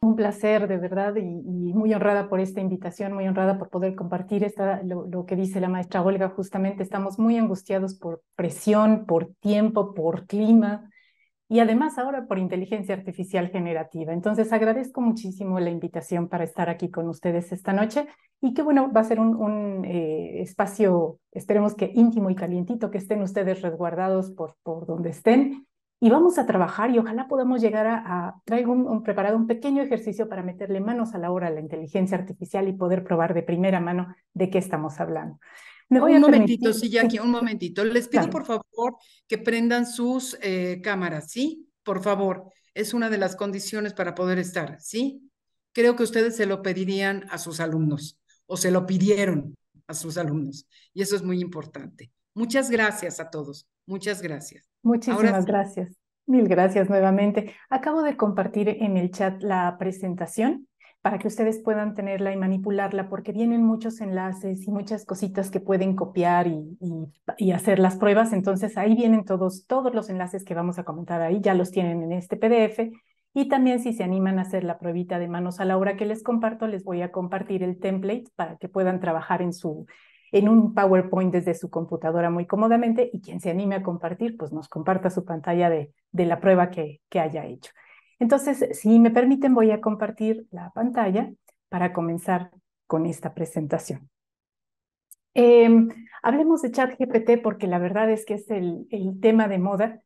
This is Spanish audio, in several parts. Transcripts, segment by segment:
un placer, de verdad, y muy honrada por esta invitación, muy honrada por poder compartir lo que dice la maestra Olga. Justamente estamos muy angustiados por presión, por tiempo, por clima y además ahora por inteligencia artificial generativa. Entonces agradezco muchísimo la invitación para estar aquí con ustedes esta noche y que bueno, va a ser un espacio, esperemos que íntimo y calientito, que estén ustedes resguardados por donde estén. Y vamos a trabajar y ojalá podamos llegar traigo preparado un pequeño ejercicio para meterle manos a la obra a la inteligencia artificial y poder probar de primera mano de qué estamos hablando. Me voy Un a momentito, permitir, sí, Jackie, sí, un momentito. Les pido claro. por favor que prendan sus cámaras, ¿sí? Por favor, es una de las condiciones para poder estar, ¿sí? Creo que ustedes se lo pedirían a sus alumnos o se lo pidieron a sus alumnos y eso es muy importante. Muchas gracias a todos. Muchas gracias. Ahora Muchísimas sí. gracias. Mil gracias nuevamente. Acabo de compartir en el chat la presentación para que ustedes puedan tenerla y manipularla porque vienen muchos enlaces y muchas cositas que pueden copiar y hacer las pruebas. Entonces ahí vienen todos los enlaces que vamos a comentar ahí, ya los tienen en este PDF. Y también si se animan a hacer la pruebita de manos a la obra que les comparto, les voy a compartir el template para que puedan trabajar en un PowerPoint desde su computadora muy cómodamente y quien se anime a compartir, pues nos comparta su pantalla de la prueba que haya hecho. Entonces, si me permiten, voy a compartir la pantalla para comenzar con esta presentación. Eh, Hablemos de ChatGPT porque la verdad es que es el tema de moda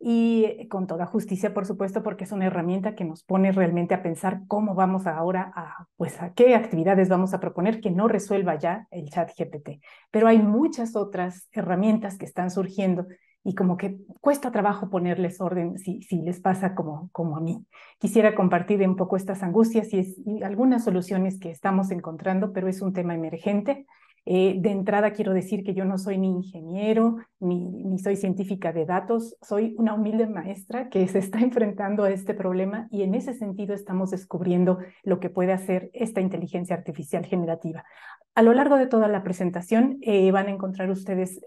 y con toda justicia, por supuesto, porque es una herramienta que nos pone realmente a pensar cómo vamos ahora pues a qué actividades vamos a proponer que no resuelva ya el ChatGPT. Pero hay muchas otras herramientas que están surgiendo y como que cuesta trabajo ponerles orden si les pasa como a mí. Quisiera compartir un poco estas angustias y algunas soluciones que estamos encontrando, pero es un tema emergente. De entrada quiero decir que yo no soy ni ingeniero, ni soy científica de datos, soy una humilde maestra que se está enfrentando a este problema y en ese sentido estamos descubriendo lo que puede hacer esta inteligencia artificial generativa. A lo largo de toda la presentación van a encontrar ustedes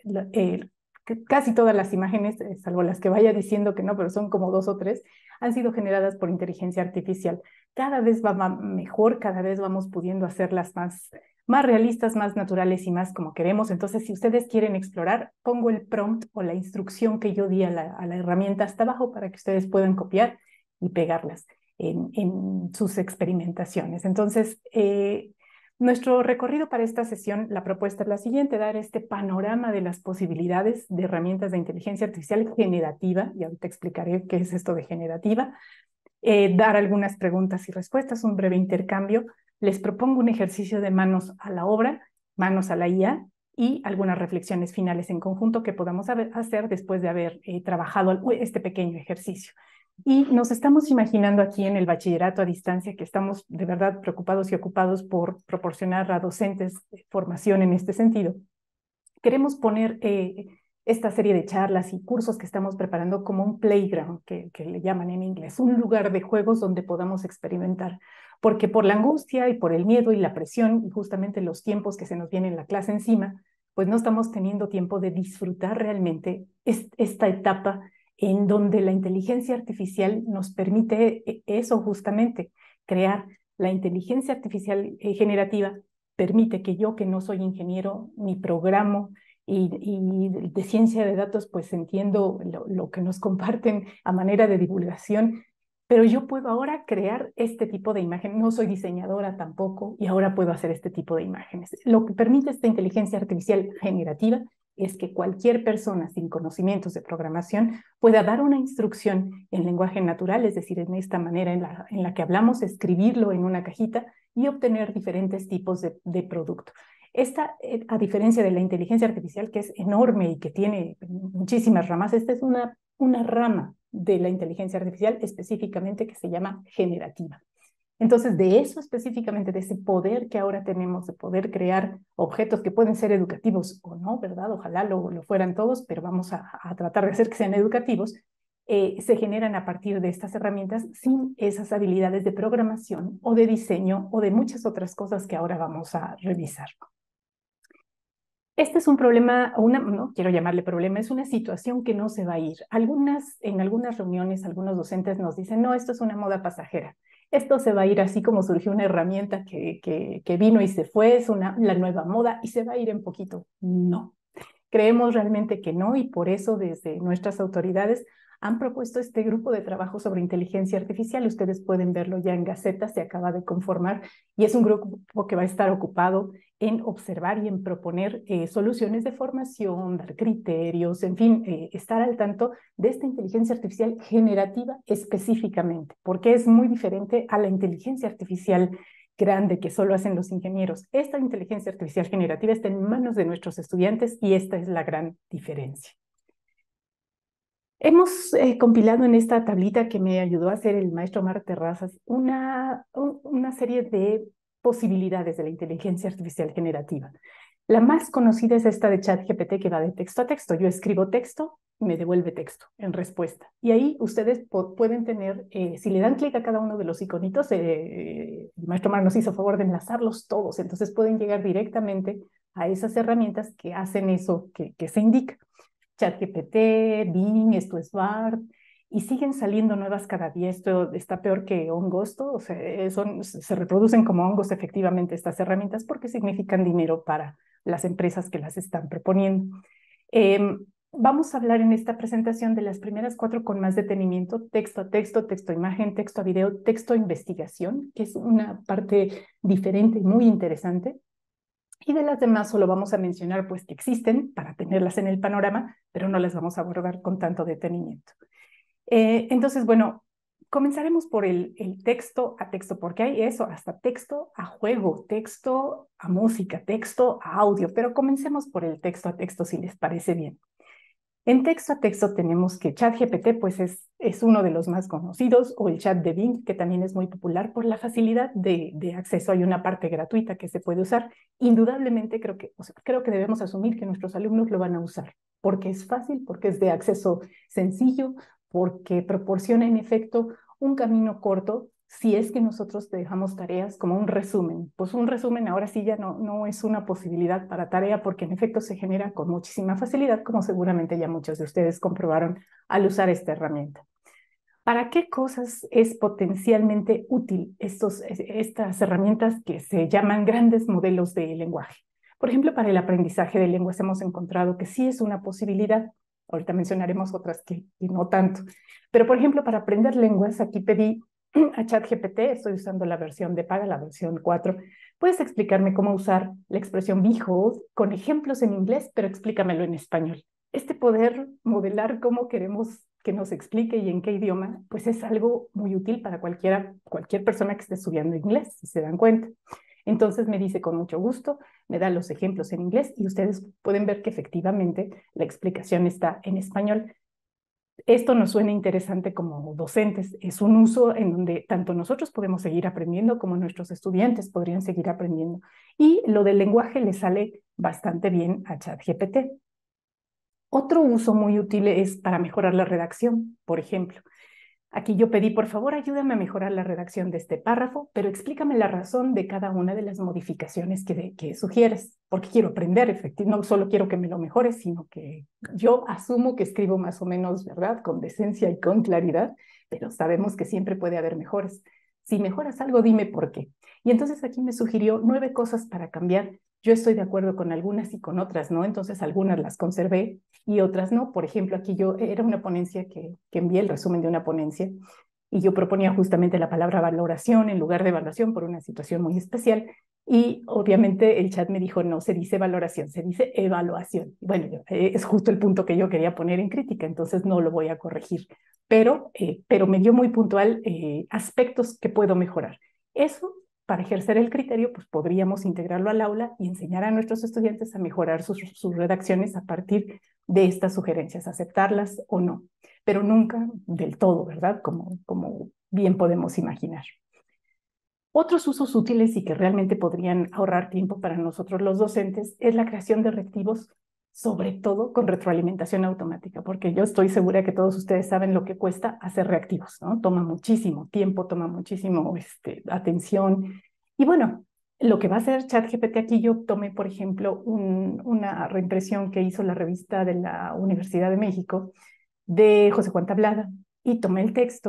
casi todas las imágenes, salvo las que vaya diciendo que no, pero son como 2 o 3, han sido generadas por inteligencia artificial. Cada vez va mejor, cada vez vamos pudiendo hacerlas más realistas, más naturales y más como queremos. Entonces, si ustedes quieren explorar, pongo el prompt o la instrucción que yo di a la herramienta hasta abajo para que ustedes puedan copiar y pegarlas en sus experimentaciones. Entonces, nuestro recorrido para esta sesión, la propuesta es la siguiente: dar este panorama de las posibilidades de herramientas de inteligencia artificial generativa, y ahorita explicaré qué es esto de generativa, dar algunas preguntas y respuestas, un breve intercambio. Les propongo un ejercicio de manos a la obra, manos a la IA, y algunas reflexiones finales en conjunto que podamos hacer después de haber trabajado este pequeño ejercicio. Y nos estamos imaginando aquí en el bachillerato a distancia que estamos de verdad preocupados y ocupados por proporcionar a docentes formación en este sentido. Queremos poner esta serie de charlas y cursos que estamos preparando como un playground, que le llaman en inglés, un lugar de juegos donde podamos experimentar, porque por la angustia y por el miedo y la presión y justamente los tiempos que se nos viene en la clase encima, pues no estamos teniendo tiempo de disfrutar realmente esta etapa en donde la inteligencia artificial nos permite eso justamente, crear la inteligencia artificial generativa permite que yo, que no soy ingeniero ni programo y de ciencia de datos, pues entiendo lo que nos comparten a manera de divulgación, pero yo puedo ahora crear este tipo de imagen. No soy diseñadora tampoco y ahora puedo hacer este tipo de imágenes. Lo que permite esta inteligencia artificial generativa es que cualquier persona sin conocimientos de programación pueda dar una instrucción en lenguaje natural, es decir, en esta manera en la que hablamos, escribirlo en una cajita y obtener diferentes tipos de producto. Esta, a diferencia de la inteligencia artificial, que es enorme y que tiene muchísimas ramas, esta es una rama de la inteligencia artificial específicamente que se llama generativa. Entonces, de eso específicamente, de ese poder que ahora tenemos de poder crear objetos que pueden ser educativos o no, ¿verdad? Ojalá lo fueran todos, pero vamos a tratar de hacer que sean educativos. Se generan a partir de estas herramientas sin esas habilidades de programación o de diseño o de muchas otras cosas que ahora vamos a revisar. Este es un problema, no quiero llamarle problema, es una situación que no se va a ir. En algunas reuniones, algunos docentes nos dicen, no, esto es una moda pasajera. Esto se va a ir así como surgió una herramienta que vino y se fue, es la nueva moda y se va a ir en poquito. No. Creemos realmente que no y por eso desde nuestras autoridades han propuesto este grupo de trabajo sobre inteligencia artificial. Ustedes pueden verlo ya en Gaceta, se acaba de conformar y es un grupo que va a estar ocupado en observar y en proponer soluciones de formación, dar criterios, en fin, estar al tanto de esta inteligencia artificial generativa específicamente, porque es muy diferente a la inteligencia artificial grande que solo hacen los ingenieros. Esta inteligencia artificial generativa está en manos de nuestros estudiantes y esta es la gran diferencia. Hemos compilado en esta tablita que me ayudó a hacer el maestro Omar Terrazas una serie de posibilidades de la inteligencia artificial generativa. La más conocida es esta de ChatGPT que va de texto a texto. Yo escribo texto, me devuelve texto en respuesta. Y ahí ustedes pueden tener, si le dan clic a cada uno de los iconitos, el maestro Omar nos hizo favor de enlazarlos todos, entonces pueden llegar directamente a esas herramientas que hacen eso que se indica. ChatGPT, Bing, esto es BART, y siguen saliendo nuevas cada día. Esto está peor que hongosto, o sea, se reproducen como hongos efectivamente estas herramientas porque significan dinero para las empresas que las están proponiendo. Vamos a hablar en esta presentación de las primeras 4 con más detenimiento: texto a texto, texto a imagen, texto a video, texto a investigación, que es una parte diferente y muy interesante. Y de las demás solo vamos a mencionar pues que existen para tenerlas en el panorama, pero no las vamos a abordar con tanto detenimiento. Entonces, bueno, comenzaremos por el texto a texto, porque hay eso, hasta texto a juego, texto a música, texto a audio, pero comencemos por el texto a texto si les parece bien. En texto a texto tenemos que ChatGPT pues es uno de los más conocidos, o el chat de Bing, que también es muy popular por la facilidad de acceso. Hay una parte gratuita que se puede usar. Indudablemente creo que debemos asumir que nuestros alumnos lo van a usar, porque es fácil, porque es de acceso sencillo, porque proporciona en efecto un camino corto si es que nosotros te dejamos tareas como un resumen. Pues un resumen ahora sí ya no es una posibilidad para tarea porque en efecto se genera con muchísima facilidad, como seguramente ya muchos de ustedes comprobaron al usar esta herramienta. ¿Para qué cosas es potencialmente útil estas herramientas que se llaman grandes modelos de lenguaje? Por ejemplo, para el aprendizaje de lenguas hemos encontrado que sí es una posibilidad. Ahorita mencionaremos otras que no tanto. Pero, por ejemplo, para aprender lenguas, aquí pedí a ChatGPT, estoy usando la versión de paga, la versión 4. ¿Puedes explicarme cómo usar la expresión behold con ejemplos en inglés, pero explícamelo en español? Este poder modelar cómo queremos que nos explique y en qué idioma, pues es algo muy útil para cualquier persona que esté estudiando inglés, si se dan cuenta. Entonces me dice con mucho gusto, me da los ejemplos en inglés y ustedes pueden ver que efectivamente la explicación está en español. Esto nos suena interesante como docentes. Es un uso en donde tanto nosotros podemos seguir aprendiendo como nuestros estudiantes podrían seguir aprendiendo. Y lo del lenguaje le sale bastante bien a ChatGPT. Otro uso muy útil es para mejorar la redacción, por ejemplo. Aquí yo pedí, por favor, ayúdame a mejorar la redacción de este párrafo, pero explícame la razón de cada una de las modificaciones que sugieres, porque quiero aprender, efectivamente, no solo quiero que me lo mejores, sino que yo asumo que escribo más o menos, ¿verdad?, con decencia y con claridad, pero sabemos que siempre puede haber mejores. Si mejoras algo, dime por qué. Y entonces aquí me sugirió 9 cosas para cambiar. Yo estoy de acuerdo con algunas y con otras, ¿no? Entonces algunas las conservé y otras no. Por ejemplo, aquí era una ponencia que envié, el resumen de una ponencia, y yo proponía justamente la palabra valoración en lugar de evaluación por una situación muy especial. Y obviamente el chat me dijo, no se dice valoración, se dice evaluación. Bueno, es justo el punto que yo quería poner en crítica, entonces no lo voy a corregir. Pero me dio muy puntual aspectos que puedo mejorar. Eso, para ejercer el criterio, pues podríamos integrarlo al aula y enseñar a nuestros estudiantes a mejorar sus redacciones a partir de estas sugerencias, aceptarlas o no, pero nunca del todo, ¿verdad? Como bien podemos imaginar. Otros usos útiles y que realmente podrían ahorrar tiempo para nosotros los docentes es la creación de reactivos, sobre todo con retroalimentación automática, porque yo estoy segura que todos ustedes saben lo que cuesta hacer reactivos, ¿no? Toma muchísimo tiempo, toma muchísimo atención. Y bueno, lo que va a hacer ChatGPT aquí, yo tomé, por ejemplo, una reimpresión que hizo la revista de la Universidad de México de José Juan Tablada y tomé el texto,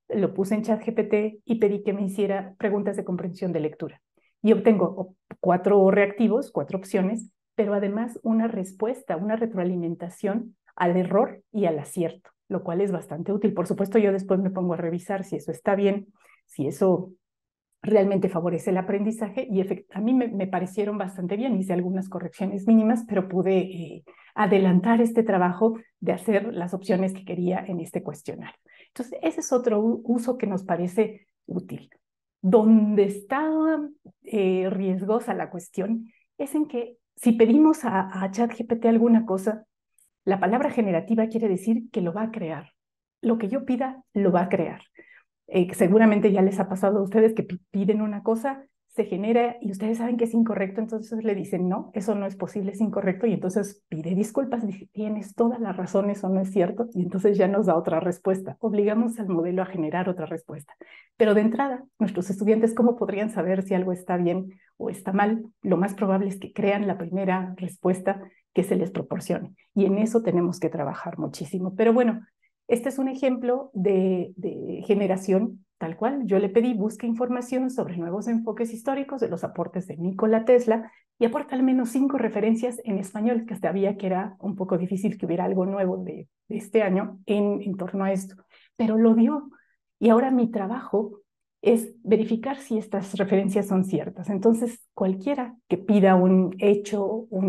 lo puse en ChatGPT y pedí que me hiciera preguntas de comprensión de lectura. Y obtengo 4 reactivos, 4 opciones, pero además una respuesta, una retroalimentación al error y al acierto, lo cual es bastante útil. Por supuesto, yo después me pongo a revisar si eso está bien, si eso realmente favorece el aprendizaje y a mí me parecieron bastante bien. Hice algunas correcciones mínimas, pero pude adelantar este trabajo de hacer las opciones que quería en este cuestionario. Entonces, ese es otro uso que nos parece útil. Donde está riesgosa la cuestión es en que si pedimos a ChatGPT alguna cosa, la palabra generativa quiere decir que lo va a crear. Lo que yo pida, lo va a crear. Seguramente ya les ha pasado a ustedes que piden una cosa, se genera y ustedes saben que es incorrecto, entonces le dicen, no, eso no es posible, es incorrecto, y entonces pide disculpas, dice, tienes toda la razón, eso no es cierto, y entonces ya nos da otra respuesta. Obligamos al modelo a generar otra respuesta. Pero de entrada, nuestros estudiantes, ¿cómo podrían saber si algo está bien o está mal? Lo más probable es que crean la primera respuesta que se les proporcione, y en eso tenemos que trabajar muchísimo. Pero bueno, este es un ejemplo de generación tal cual. Yo le pedí, busque información sobre nuevos enfoques históricos de los aportes de Nikola Tesla y aporta al menos 5 referencias en español, que sabía que era un poco difícil que hubiera algo nuevo de este año en torno a esto. Pero lo dio. Y ahora mi trabajo es verificar si estas referencias son ciertas. Entonces, cualquiera que pida un hecho,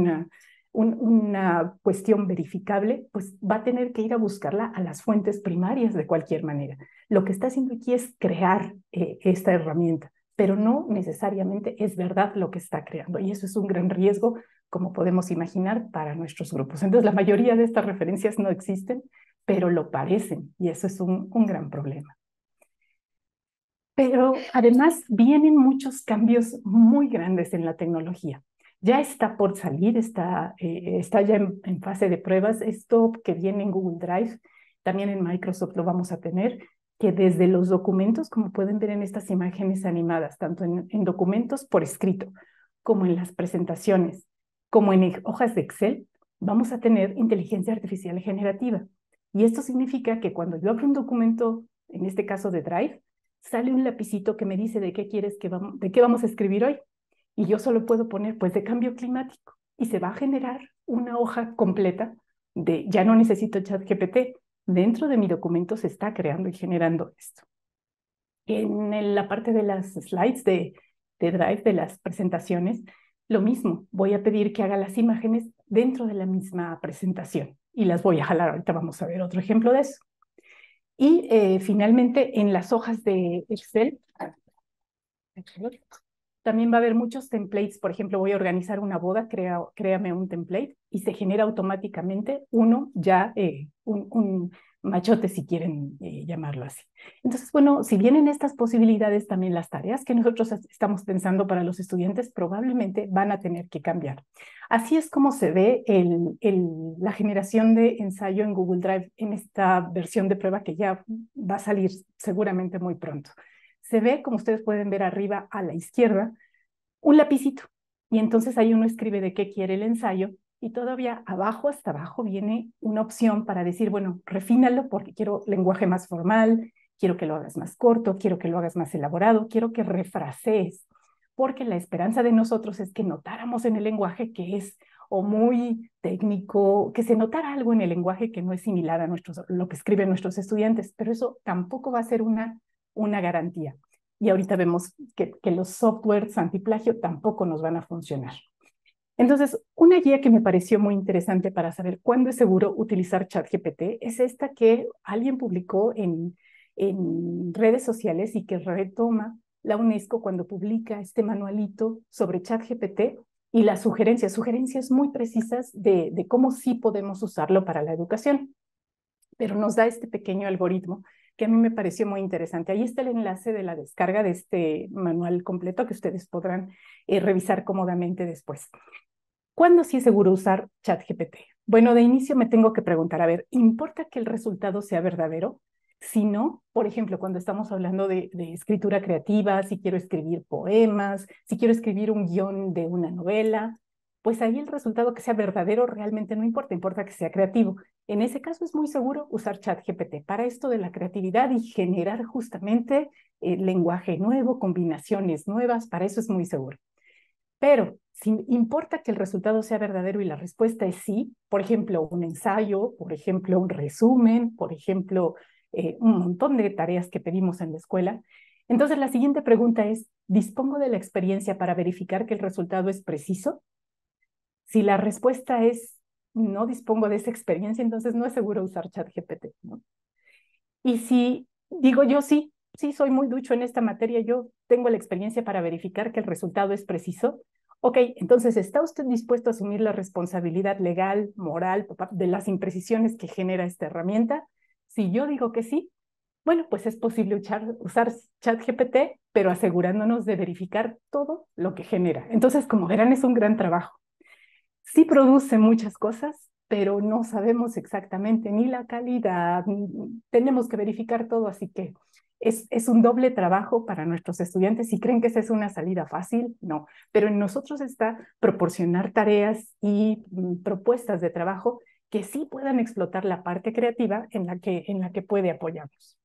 una cuestión verificable, pues va a tener que ir a buscarla a las fuentes primarias de cualquier manera. Lo que está haciendo aquí es crear esta herramienta, pero no necesariamente es verdad lo que está creando. Y eso es un gran riesgo, como podemos imaginar, para nuestros grupos. Entonces, la mayoría de estas referencias no existen, pero lo parecen, y eso es un gran problema. Pero además vienen muchos cambios muy grandes en la tecnología. Ya está por salir, está ya en fase de pruebas. Esto que viene en Google Drive, también en Microsoft lo vamos a tener, que desde los documentos, como pueden ver en estas imágenes animadas, tanto en documentos por escrito, como en las presentaciones, como en hojas de Excel, vamos a tener inteligencia artificial generativa. Y esto significa que cuando yo abro un documento, en este caso de Drive, sale un lapicito que me dice de qué vamos a escribir hoy. Y yo solo puedo poner, pues, de cambio climático. Y se va a generar una hoja completa ya no necesito ChatGPT. Dentro de mi documento se está creando y generando esto. En la parte de las slides de Drive, de las presentaciones, lo mismo. Voy a pedir que haga las imágenes dentro de la misma presentación. Y las voy a jalar. Ahorita vamos a ver otro ejemplo de eso. Y finalmente, en las hojas de Excel, también va a haber muchos templates. Por ejemplo, voy a organizar una boda, créame un template y se genera automáticamente uno ya, un machote, si quieren llamarlo así. Entonces, bueno, si vienen estas posibilidades, también las tareas que nosotros estamos pensando para los estudiantes probablemente van a tener que cambiar. Así es como se ve la generación de ensayo en Google Drive en esta versión de prueba que ya va a salir seguramente muy pronto. Se ve, como ustedes pueden ver arriba a la izquierda, un lapicito. Y entonces ahí uno escribe de qué quiere el ensayo y todavía abajo, hasta abajo, viene una opción para decir, bueno, refínalo porque quiero lenguaje más formal, quiero que lo hagas más corto, quiero que lo hagas más elaborado, quiero que refrasees, porque la esperanza de nosotros es que notáramos en el lenguaje que es o muy técnico, que se notara algo en el lenguaje que no es similar a lo que escriben nuestros estudiantes, pero eso tampoco va a ser una garantía. Y ahorita vemos que los softwares antiplagio tampoco nos van a funcionar. Entonces, una guía que me pareció muy interesante para saber cuándo es seguro utilizar ChatGPT es esta que alguien publicó en redes sociales y que retoma la UNESCO cuando publica este manualito sobre ChatGPT y las sugerencias muy precisas de cómo sí podemos usarlo para la educación. Pero nos da este pequeño algoritmo que a mí me pareció muy interesante. Ahí está el enlace de la descarga de este manual completo que ustedes podrán revisar cómodamente después. ¿Cuándo sí es seguro usar ChatGPT? Bueno, de inicio me tengo que preguntar, a ver, ¿importa que el resultado sea verdadero? Si no, por ejemplo, cuando estamos hablando de escritura creativa, si quiero escribir poemas, si quiero escribir un guión de una novela, pues ahí el resultado que sea verdadero realmente no importa, importa que sea creativo. En ese caso es muy seguro usar ChatGPT para esto de la creatividad y generar justamente lenguaje nuevo, combinaciones nuevas, para eso es muy seguro. Pero si importa que el resultado sea verdadero y la respuesta es sí, por ejemplo, un ensayo, por ejemplo, un resumen, por ejemplo, un montón de tareas que pedimos en la escuela, entonces la siguiente pregunta es, ¿dispongo de la experiencia para verificar que el resultado es preciso? Si la respuesta es no dispongo de esa experiencia, entonces no es seguro usar ChatGPT, ¿no? Y si digo yo sí, sí soy muy ducho en esta materia, yo tengo la experiencia para verificar que el resultado es preciso, ok, entonces ¿está usted dispuesto a asumir la responsabilidad legal, moral, de las imprecisiones que genera esta herramienta? Si yo digo que sí, bueno, pues es posible usar ChatGPT, pero asegurándonos de verificar todo lo que genera. Entonces, como verán, es un gran trabajo. Sí produce muchas cosas, pero no sabemos exactamente ni la calidad, tenemos que verificar todo, así que es un doble trabajo para nuestros estudiantes. Si creen que esa es una salida fácil, no, pero en nosotros está proporcionar tareas y propuestas de trabajo que sí puedan explotar la parte creativa en la que puede apoyarnos.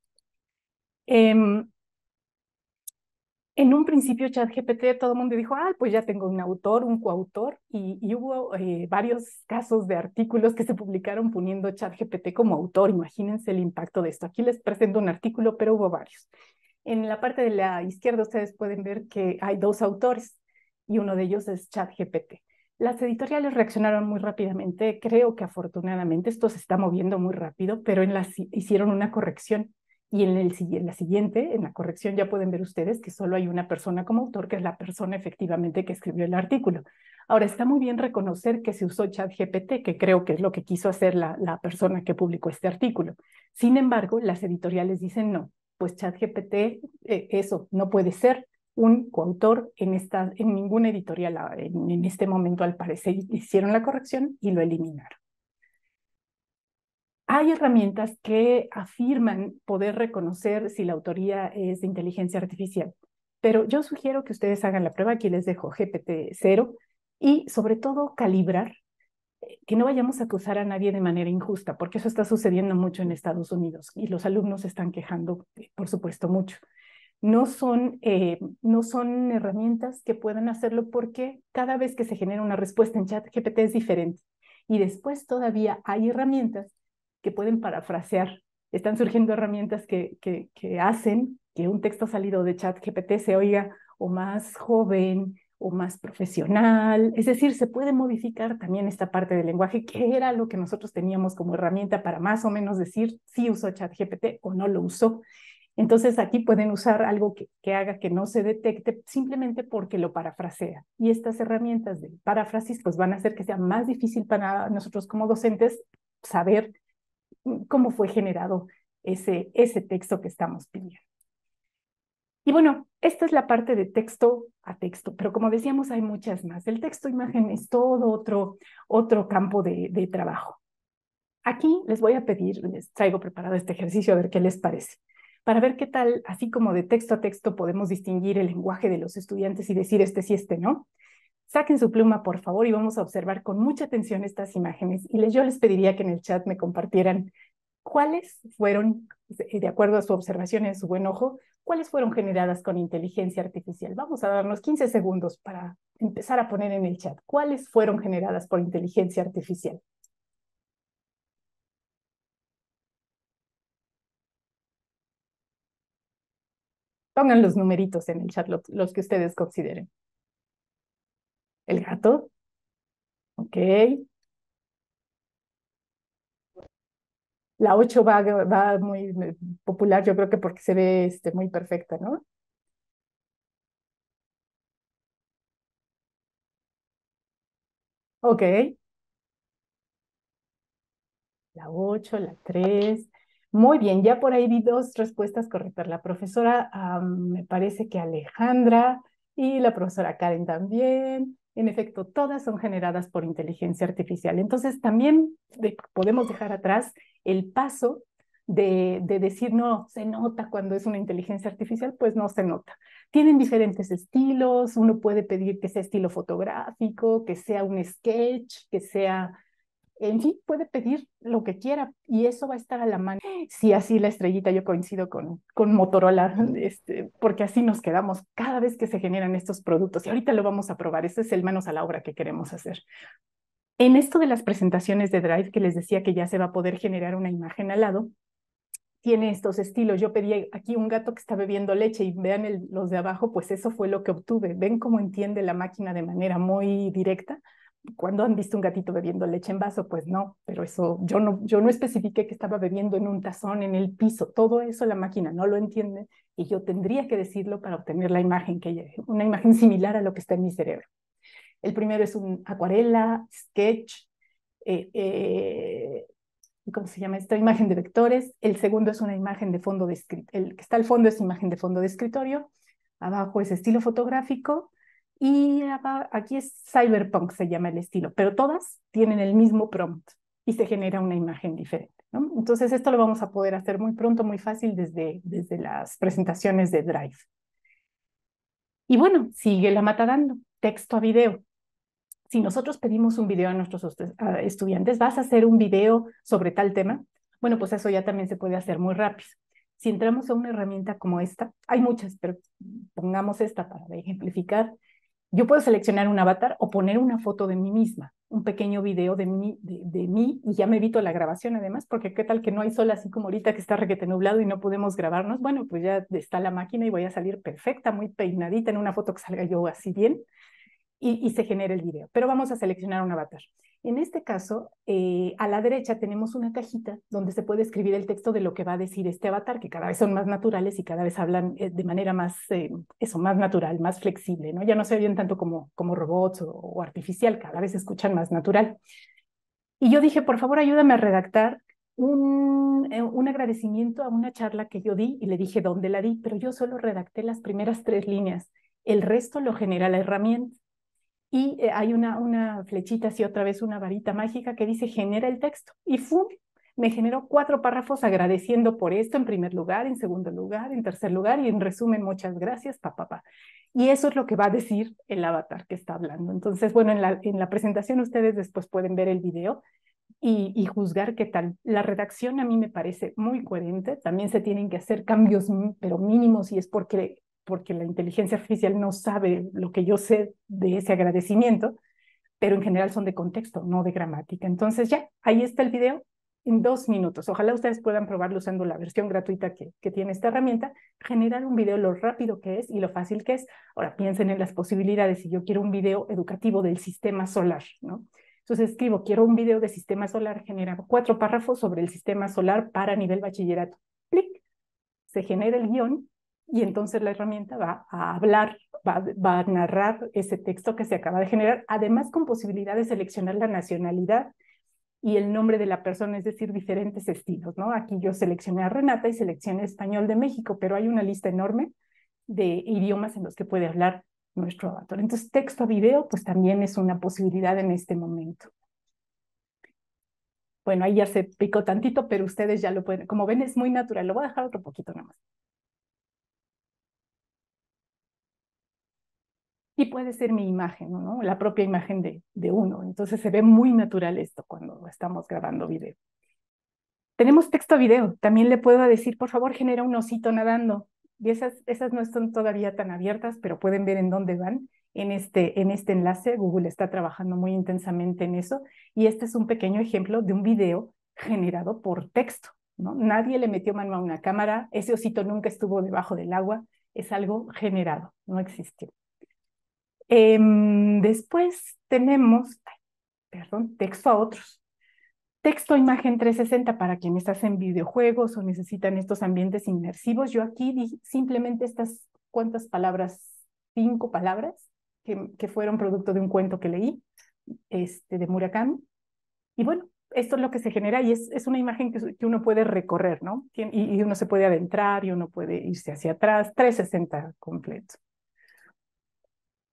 En un principio ChatGPT todo el mundo dijo, ah, pues ya tengo un autor, un coautor, y hubo varios casos de artículos que se publicaron poniendo ChatGPT como autor. Imagínense el impacto de esto. Aquí les presento un artículo, pero hubo varios. En la parte de la izquierda ustedes pueden ver que hay dos autores y uno de ellos es ChatGPT. Las editoriales reaccionaron muy rápidamente. Creo que afortunadamente esto se está moviendo muy rápido, pero hicieron una corrección y en la siguiente, en la corrección, ya pueden ver ustedes que solo hay una persona como autor, que es la persona efectivamente que escribió el artículo. Ahora, está muy bien reconocer que se usó ChatGPT, que creo que es lo que quiso hacer la persona que publicó este artículo. Sin embargo, las editoriales dicen no, pues ChatGPT, eso no puede ser un coautor en ninguna editorial en este momento, al parecer. Hicieron la corrección y lo eliminaron. Hay herramientas que afirman poder reconocer si la autoría es de inteligencia artificial, pero yo sugiero que ustedes hagan la prueba, aquí les dejo GPT-0, y sobre todo calibrar, que no vayamos a acusar a nadie de manera injusta, porque eso está sucediendo mucho en Estados Unidos y los alumnos se están quejando, por supuesto, mucho. No son herramientas que puedan hacerlo porque cada vez que se genera una respuesta en ChatGPT es diferente. Y después todavía hay herramientas que pueden parafrasear. Están surgiendo herramientas que hacen que un texto salido de ChatGPT se oiga o más joven o más profesional. Es decir, se puede modificar también esta parte del lenguaje, que era lo que nosotros teníamos como herramienta para más o menos decir si usó ChatGPT o no lo usó. Entonces aquí pueden usar algo que haga que no se detecte simplemente porque lo parafrasea. Y estas herramientas de paráfrasis pues van a hacer que sea más difícil para nosotros como docentes saber cómo fue generado ese texto que estamos pidiendo. Y bueno, esta es la parte de texto a texto, pero como decíamos hay muchas más. El texto-imagen es todo otro campo de trabajo. Aquí les voy a pedir, les traigo preparado este ejercicio a ver qué les parece, para ver qué tal, así como de texto a texto podemos distinguir el lenguaje de los estudiantes y decir este sí, este no. Saquen su pluma, por favor, y vamos a observar con mucha atención estas imágenes. Y yo les pediría que en el chat me compartieran cuáles fueron, de acuerdo a su observación y a su buen ojo, cuáles fueron generadas con inteligencia artificial. Vamos a darnos 15 segundos para empezar a poner en el chat cuáles fueron generadas por inteligencia artificial. Pongan los numeritos en el chat, los que ustedes consideren. El gato, ok. La 8 va muy popular, yo creo que porque se ve muy perfecta, ¿no? Ok, la 8, la 3. Muy bien, ya por ahí vi dos respuestas correctas. La profesora, me parece que Alejandra, y la profesora Karen también. En efecto, todas son generadas por inteligencia artificial. Entonces, también podemos dejar atrás el paso de decir, no, se nota cuando es una inteligencia artificial, pues no se nota. Tienen diferentes estilos, uno puede pedir que sea estilo fotográfico, que sea un sketch, que sea, en fin, puede pedir lo que quiera y eso va a estar a la mano. Sí, así la estrellita, yo coincido con Motorola, porque así nos quedamos cada vez que se generan estos productos y ahorita lo vamos a probar, ese es el manos a la obra que queremos hacer. En esto de las presentaciones de Drive, que les decía que ya se va a poder generar una imagen al lado, tiene estos estilos. Yo pedí aquí un gato que está bebiendo leche y vean los de abajo, pues eso fue lo que obtuve. ¿Ven cómo entiende la máquina de manera muy directa? Cuando han visto un gatito bebiendo leche en vaso, pues no, pero eso yo no especifiqué que estaba bebiendo en un tazón, en el piso, todo eso la máquina no lo entiende y yo tendría que decirlo para obtener la imagen una imagen similar a lo que está en mi cerebro. El primero es un acuarela, sketch, ¿cómo se llama esta? Imagen de vectores. El segundo es una imagen de fondo de escritorio. El que está al fondo es imagen de fondo de escritorio. Abajo es estilo fotográfico. Y aquí es cyberpunk, se llama el estilo. Pero todas tienen el mismo prompt y se genera una imagen diferente, ¿no? Entonces esto lo vamos a poder hacer muy pronto, muy fácil desde las presentaciones de Drive. Y bueno, sigue la mata dando. Texto a video. Si nosotros pedimos un video a nuestros estudiantes, ¿vas a hacer un video sobre tal tema? Bueno, pues eso ya también se puede hacer muy rápido. Si entramos a una herramienta como esta, hay muchas, pero pongamos esta para ejemplificar. Yo puedo seleccionar un avatar o poner una foto de mí misma, un pequeño video de mí y ya me evito la grabación además, porque qué tal que no hay sol así como ahorita que está requete nublado y no podemos grabarnos. Bueno, pues ya está la máquina y voy a salir perfecta, muy peinadita en una foto que salga yo así bien y se genera el video. Pero vamos a seleccionar un avatar. En este caso, a la derecha tenemos una cajita donde se puede escribir el texto de lo que va a decir este avatar, que cada vez son más naturales y cada vez hablan de manera más, más natural, más flexible, ¿no? Ya no se oyen tanto como robots o artificial, cada vez se escuchan más natural. Y yo dije, por favor, ayúdame a redactar un agradecimiento a una charla que yo di y le dije dónde la di, pero yo solo redacté las primeras 3 líneas. El resto lo genera la herramienta. Y hay una flechita así, otra vez una varita mágica que dice genera el texto. Y ¡fum! Me generó 4 párrafos agradeciendo por esto en primer lugar, en segundo lugar, en tercer lugar y en resumen, muchas gracias, pa. Y eso es lo que va a decir el avatar que está hablando. Entonces, bueno, en la presentación ustedes después pueden ver el video y juzgar qué tal. La redacción a mí me parece muy coherente. También se tienen que hacer cambios, pero mínimos, y es porque la inteligencia artificial no sabe lo que yo sé de ese agradecimiento, pero en general son de contexto, no de gramática. Entonces ya, ahí está el video en 2 minutos. Ojalá ustedes puedan probarlo usando la versión gratuita que tiene esta herramienta, generar un video lo rápido que es y lo fácil que es. Ahora piensen en las posibilidades. Si yo quiero un video educativo del sistema solar, ¿no? Entonces escribo, quiero un video de sistema solar, genera 4 párrafos sobre el sistema solar para nivel bachillerato. Clic, se genera el guión y entonces la herramienta va a hablar, va a narrar ese texto que se acaba de generar, además con posibilidad de seleccionar la nacionalidad y el nombre de la persona, es decir, diferentes estilos, ¿no? Aquí yo seleccioné a Renata y seleccioné español de México, pero hay una lista enorme de idiomas en los que puede hablar nuestro avatar. Entonces, texto a video, pues también es una posibilidad en este momento. Bueno, ahí ya se picó tantito, pero ustedes ya lo pueden, como ven, es muy natural. Lo voy a dejar otro poquito nada más. Y puede ser mi imagen, ¿no? La propia imagen de uno. Entonces se ve muy natural esto cuando estamos grabando video. Tenemos texto a video. También le puedo decir, por favor, genera un osito nadando. Y esas no están todavía tan abiertas, pero pueden ver en dónde van. En este enlace, Google está trabajando muy intensamente en eso. Y este es un pequeño ejemplo de un video generado por texto, ¿no? Nadie le metió mano a una cámara. Ese osito nunca estuvo debajo del agua. Es algo generado, no existió. Después tenemos, perdón, texto a otros. Texto a imagen 360 para quienes hacen videojuegos o necesitan estos ambientes inmersivos. Yo aquí di simplemente estas cuantas palabras, 5 palabras, que fueron producto de un cuento que leí, de Murakami. Y bueno, esto es lo que se genera y es una imagen que uno puede recorrer, ¿no? Y uno se puede adentrar y uno puede irse hacia atrás, 360 completo.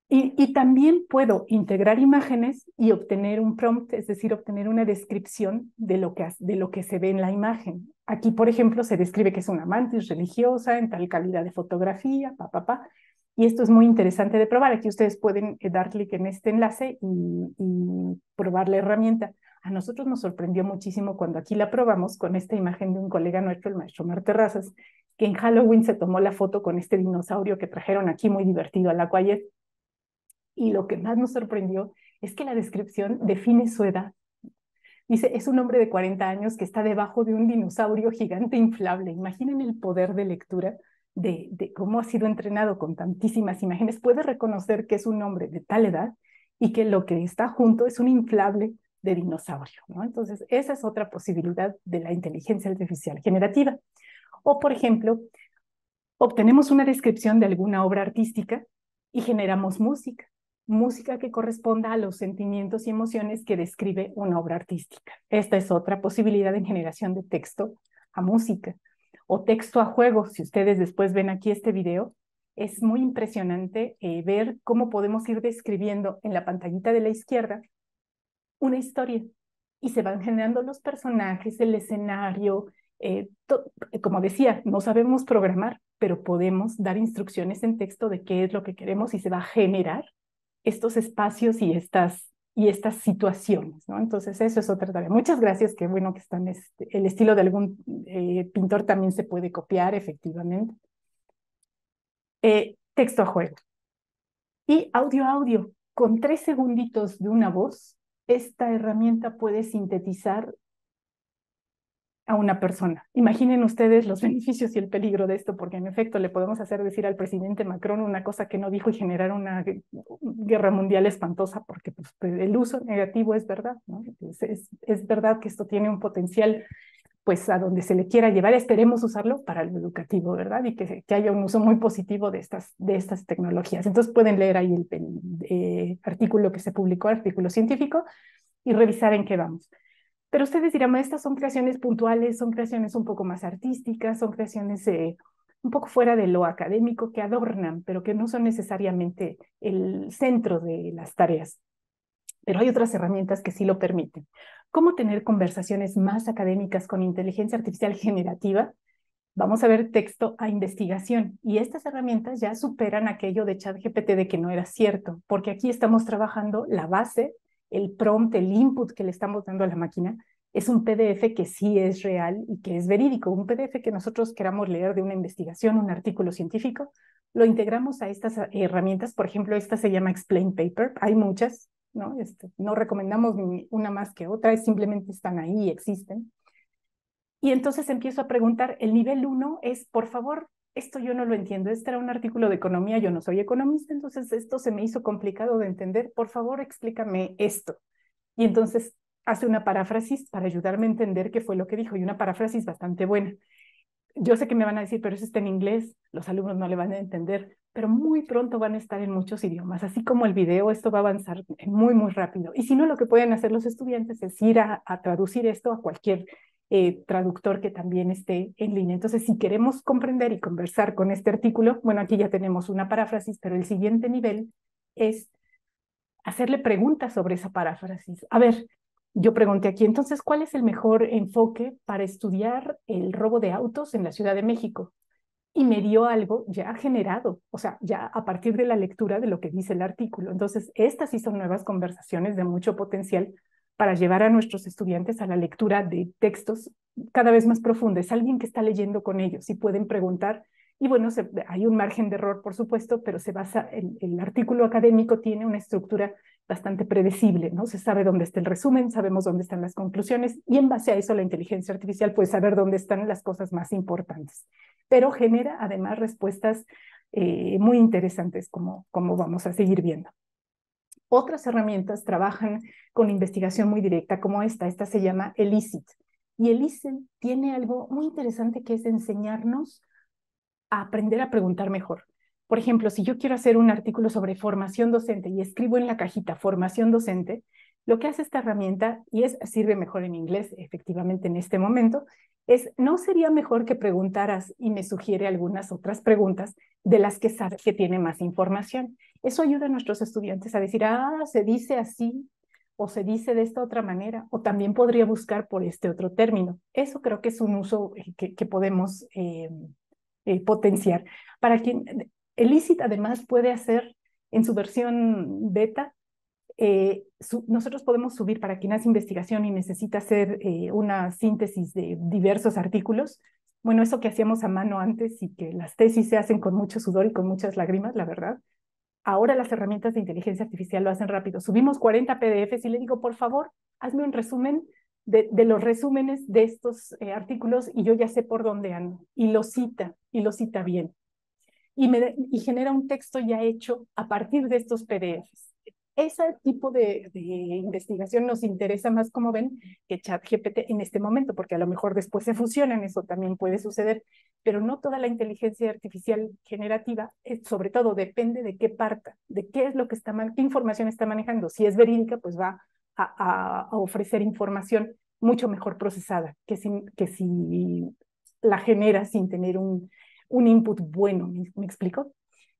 Y también puedo integrar imágenes y obtener un prompt, es decir, obtener una descripción de lo que se ve en la imagen. Aquí, por ejemplo, se describe que es una mantis religiosa en tal calidad de fotografía, y esto es muy interesante de probar. Aquí ustedes pueden dar clic en este enlace y probar la herramienta. A nosotros nos sorprendió muchísimo cuando aquí la probamos con esta imagen de un colega nuestro, el maestro Mar Terrazas, que en Halloween se tomó la foto con este dinosaurio que trajeron aquí muy divertido al Aquayet. Y lo que más nos sorprendió es que la descripción define su edad. Dice, es un hombre de 40 años que está debajo de un dinosaurio gigante inflable. Imaginen el poder de lectura de cómo ha sido entrenado con tantísimas imágenes. Puede reconocer que es un hombre de tal edad y que lo que está junto es un inflable de dinosaurio, ¿no? Entonces, esa es otra posibilidad de la inteligencia artificial generativa. O, por ejemplo, obtenemos una descripción de alguna obra artística y generamos música, música que corresponda a los sentimientos y emociones que describe una obra artística. Esta es otra posibilidad en generación de texto a música o texto a juego. Si ustedes después ven aquí este video, es muy impresionante ver cómo podemos ir describiendo en la pantallita de la izquierda una historia y se van generando los personajes, el escenario. Como decía, no sabemos programar, pero podemos dar instrucciones en texto de qué es lo que queremos y se va a generar estos espacios y estas situaciones, ¿no? Entonces, eso es otra tarea. Muchas gracias, qué bueno que están, el estilo de algún pintor también se puede copiar, efectivamente. Texto a juego. Y audio. Con 3 segunditos de una voz, esta herramienta puede sintetizar a una persona. Imaginen ustedes los beneficios y el peligro de esto, porque en efecto le podemos hacer decir al presidente Macron una cosa que no dijo y generar una guerra mundial espantosa, porque pues, el uso negativo es verdad, ¿no? Es verdad que esto tiene un potencial, pues a donde se le quiera llevar, esperemos usarlo para lo educativo, ¿verdad? Y que haya un uso muy positivo de estas tecnologías. Entonces pueden leer ahí el artículo que se publicó, artículo científico, y revisar en qué vamos. Pero ustedes dirán, estas son creaciones puntuales, son creaciones un poco más artísticas, son creaciones un poco fuera de lo académico que adornan, pero que no son necesariamente el centro de las tareas. Pero hay otras herramientas que sí lo permiten. ¿Cómo tener conversaciones más académicas con inteligencia artificial generativa? Vamos a ver texto a investigación. Y estas herramientas ya superan aquello de ChatGPT de que no era cierto, porque aquí estamos trabajando la base, el prompt, el input que le estamos dando a la máquina, es un PDF que sí es real y que es verídico. Un PDF que nosotros queramos leer de una investigación, un artículo científico, lo integramos a estas herramientas. Por ejemplo, esta se llama Explain Paper. Hay muchas, ¿no? No recomendamos ni una más que otra, simplemente están ahí, existen. Y entonces empiezo a preguntar, el nivel 1 es, por favor, esto yo no lo entiendo, este era un artículo de economía, yo no soy economista, entonces esto se me hizo complicado de entender, por favor explícame esto. Y entonces hace una paráfrasis para ayudarme a entender qué fue lo que dijo, y una paráfrasis bastante buena. Yo sé que me van a decir, pero eso está en inglés, los alumnos no le van a entender, pero muy pronto van a estar en muchos idiomas, así como el video, esto va a avanzar muy rápido. Y si no, lo que pueden hacer los estudiantes es ir a traducir esto a cualquier traductor que también esté en línea. Entonces, si queremos comprender y conversar con este artículo, bueno, aquí ya tenemos una paráfrasis, pero el siguiente nivel es hacerle preguntas sobre esa paráfrasis. A ver, yo pregunté aquí, entonces, ¿cuál es el mejor enfoque para estudiar el robo de autos en la Ciudad de México? Y me dio algo ya generado, o sea, ya a partir de la lectura de lo que dice el artículo. Entonces, estas sí son nuevas conversaciones de mucho potencial para llevar a nuestros estudiantes a la lectura de textos cada vez más profundos. Alguien que está leyendo con ellos y pueden preguntar. Y bueno, hay un margen de error, por supuesto, pero se basa, el artículo académico tiene una estructura bastante predecible, ¿no? Se sabe dónde está el resumen, sabemos dónde están las conclusiones y en base a eso la inteligencia artificial puede saber dónde están las cosas más importantes. Pero genera además respuestas muy interesantes como vamos a seguir viendo. Otras herramientas trabajan con investigación muy directa como esta se llama Elicit. Y Elicit tiene algo muy interesante que es enseñarnos a aprender a preguntar mejor. Por ejemplo, si yo quiero hacer un artículo sobre formación docente y escribo en la cajita formación docente, Lo que hace esta herramienta, y sirve mejor en inglés, efectivamente, en este momento, ¿no sería mejor que preguntaras y me sugiere algunas otras preguntas de las que sabe que tiene más información? Eso ayuda a nuestros estudiantes a decir, se dice así, o se dice de esta otra manera, o también podría buscar por este otro término. Eso creo que es un uso que podemos potenciar. Para quien el ICIT además puede hacer en su versión beta, nosotros podemos subir para quien hace investigación y necesita hacer una síntesis de diversos artículos. Bueno, eso que hacíamos a mano antes y que las tesis se hacen con mucho sudor y con muchas lágrimas, la verdad. Ahora las herramientas de inteligencia artificial lo hacen rápido. Subimos 40 PDFs y le digo, por favor, hazme un resumen de los resúmenes de estos artículos y yo ya sé por dónde ando. Y lo cita bien. Y genera un texto ya hecho a partir de estos PDFs. Ese tipo de investigación nos interesa más, como ven, que ChatGPT en este momento, porque a lo mejor después se fusionan, eso también puede suceder, pero no toda la inteligencia artificial generativa, sobre todo depende de qué parta, de qué es lo que qué información está manejando. Si es verídica, pues va a ofrecer información mucho mejor procesada que si la genera sin tener un input bueno, ¿me explico?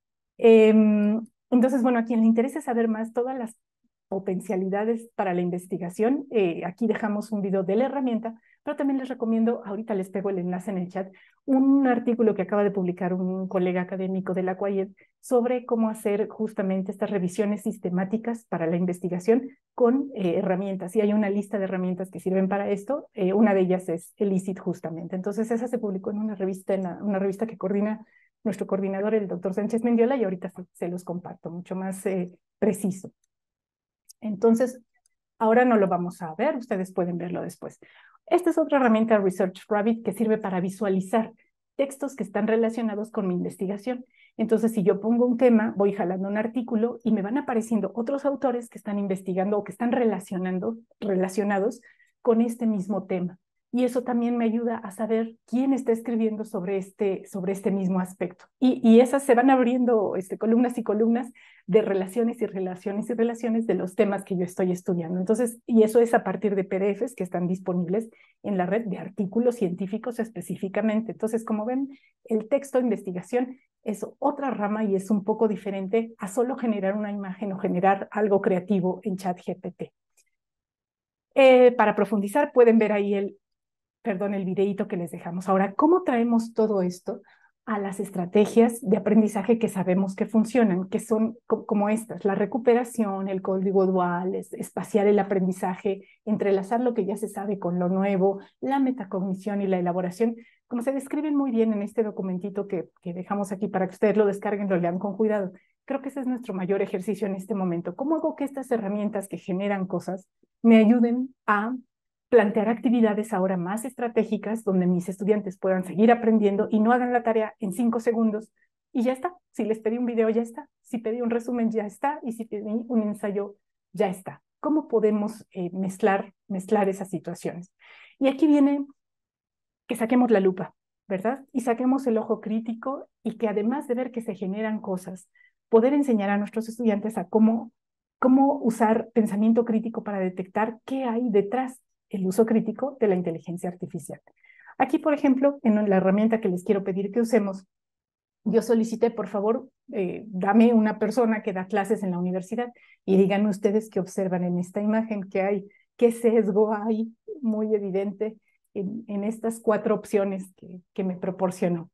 Entonces, bueno, a quien le interese saber más todas las potencialidades para la investigación, aquí dejamos un video de la herramienta, pero también les recomiendo, ahorita les pego el enlace en el chat, un artículo que acaba de publicar un colega académico de la UAYED sobre cómo hacer justamente estas revisiones sistemáticas para la investigación con herramientas. Y hay una lista de herramientas que sirven para esto. Una de ellas es el ICIT justamente. Entonces, esa se publicó en una revista que coordina nuestro coordinador, el doctor Sánchez Mendiola, y ahorita se los comparto, mucho más preciso. Entonces, ahora no lo vamos a ver, ustedes pueden verlo después. Esta es otra herramienta Research Rabbit que sirve para visualizar textos que están relacionados con mi investigación. Entonces, si yo pongo un tema, voy jalando un artículo y me van apareciendo otros autores que están investigando o que están relacionados con este mismo tema. Y eso también me ayuda a saber quién está escribiendo sobre este mismo aspecto. Y esas se van abriendo columnas y columnas de relaciones y relaciones y relaciones de los temas que yo estoy estudiando. Entonces, y eso es a partir de PDFs que están disponibles en la red de artículos científicos específicamente. Entonces, como ven, el texto de investigación es otra rama y es un poco diferente a solo generar una imagen o generar algo creativo en ChatGPT. Para profundizar, pueden ver ahí el videíto que les dejamos. Ahora, ¿cómo traemos todo esto a las estrategias de aprendizaje que sabemos que funcionan, que son como estas: la recuperación, el código dual, espaciar el aprendizaje, entrelazar lo que ya se sabe con lo nuevo, la metacognición y la elaboración, como se describen muy bien en este documentito que dejamos aquí para que ustedes lo descarguen, lo lean con cuidado? Creo que ese es nuestro mayor ejercicio en este momento. ¿Cómo hago que estas herramientas que generan cosas me ayuden a plantear actividades ahora más estratégicas donde mis estudiantes puedan seguir aprendiendo y no hagan la tarea en 5 segundos y ya está? Si les pedí un video, ya está. Si pedí un resumen, ya está. Y si pedí un ensayo, ya está. ¿Cómo podemos mezclar esas situaciones? Y aquí viene que saquemos la lupa, ¿verdad? Y saquemos el ojo crítico, y que además de ver que se generan cosas, poder enseñar a nuestros estudiantes a cómo usar pensamiento crítico para detectar qué hay detrás el uso crítico de la inteligencia artificial. Aquí, por ejemplo, en la herramienta que les quiero pedir que usemos, yo solicité, por favor, dame una persona que da clases en la universidad y díganme ustedes qué observan en esta imagen, qué sesgo hay muy evidente en estas 4 opciones que me proporcionó.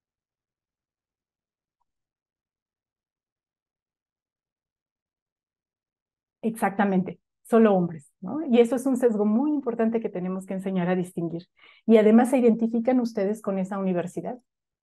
Exactamente, solo hombres, ¿no? Y eso es un sesgo muy importante que tenemos que enseñar a distinguir. Y además, ¿se identifican ustedes con esa universidad?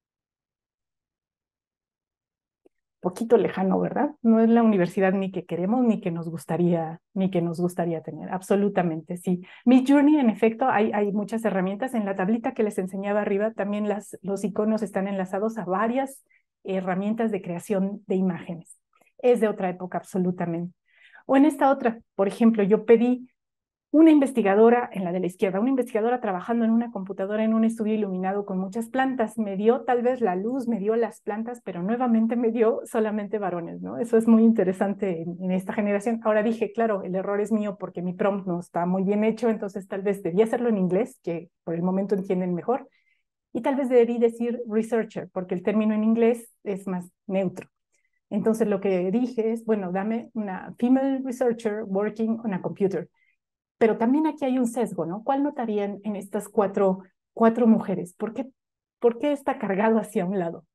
Poquito lejano, ¿verdad? No es la universidad ni que queremos ni que nos gustaría tener. Absolutamente, sí. Midjourney, en efecto, hay muchas herramientas. En la tablita que les enseñaba arriba, también los iconos están enlazados a varias herramientas de creación de imágenes. Es de otra época, absolutamente. O en esta otra, por ejemplo, yo pedí una investigadora, en la de la izquierda, una investigadora trabajando en una computadora en un estudio iluminado con muchas plantas. Me dio tal vez la luz, me dio las plantas, pero nuevamente me dio solamente varones, ¿no? Eso es muy interesante en esta generación. Ahora dije, claro, el error es mío porque mi prompt no está muy bien hecho, entonces tal vez debía hacerlo en inglés, que por el momento entienden mejor, y tal vez debí decir researcher, porque el término en inglés es más neutro. Entonces lo que dije es, bueno, dame una female researcher working on a computer. Pero también aquí hay un sesgo, ¿no? ¿Cuál notarían en estas cuatro mujeres? ¿Por qué está cargado hacia un lado?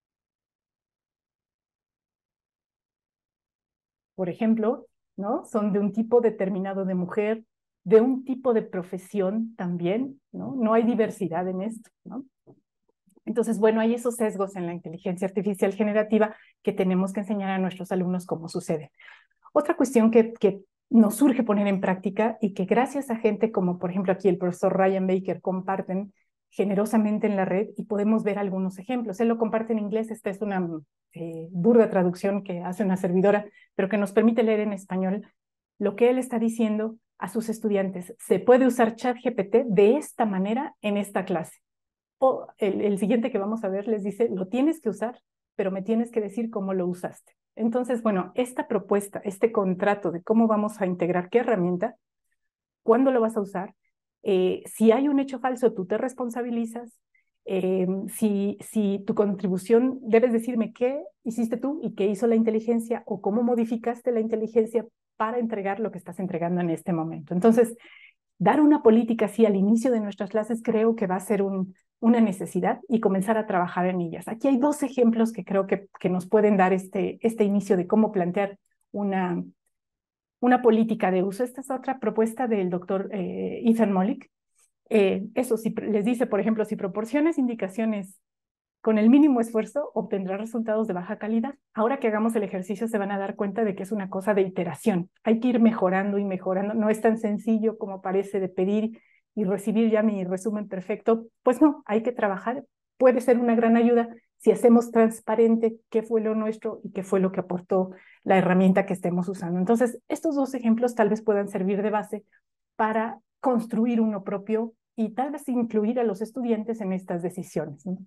Por ejemplo, ¿no? Son de un tipo determinado de mujer, de un tipo de profesión también, ¿no? No hay diversidad en esto, ¿no? Entonces, bueno, hay esos sesgos en la inteligencia artificial generativa que tenemos que enseñar a nuestros alumnos cómo sucede. Otra cuestión que nos surge poner en práctica y que gracias a gente como por ejemplo aquí el profesor Ryan Baker comparten generosamente en la red y podemos ver algunos ejemplos. Él lo comparte en inglés, esta es una burda traducción que hace una servidora, pero que nos permite leer en español lo que él está diciendo a sus estudiantes. Se puede usar ChatGPT de esta manera en esta clase. O el siguiente que vamos a ver les dice, lo tienes que usar, pero me tienes que decir cómo lo usaste. Entonces, bueno, esta propuesta, este contrato de cómo vamos a integrar qué herramienta, cuándo lo vas a usar, si hay un hecho falso, tú te responsabilizas, si tu contribución, debes decirme qué hiciste tú y qué hizo la inteligencia o cómo modificaste la inteligencia para entregar lo que estás entregando en este momento. Entonces, dar una política así al inicio de nuestras clases creo que va a ser una necesidad y comenzar a trabajar en ellas. Aquí hay dos ejemplos que creo que nos pueden dar este inicio de cómo plantear una política de uso. Esta es otra propuesta del doctor Ethan Mollick. Eso, si les dice, por ejemplo, si proporcionas indicaciones con el mínimo esfuerzo, obtendrás resultados de baja calidad. Ahora que hagamos el ejercicio se van a dar cuenta de que es una cosa de iteración. Hay que ir mejorando y mejorando. No es tan sencillo como parece de pedir y recibir ya mi resumen perfecto. Pues no, hay que trabajar. Puede ser una gran ayuda si hacemos transparente qué fue lo nuestro y qué fue lo que aportó la herramienta que estemos usando. Entonces, estos dos ejemplos tal vez puedan servir de base para construir uno propio y tal vez incluir a los estudiantes en estas decisiones, ¿no?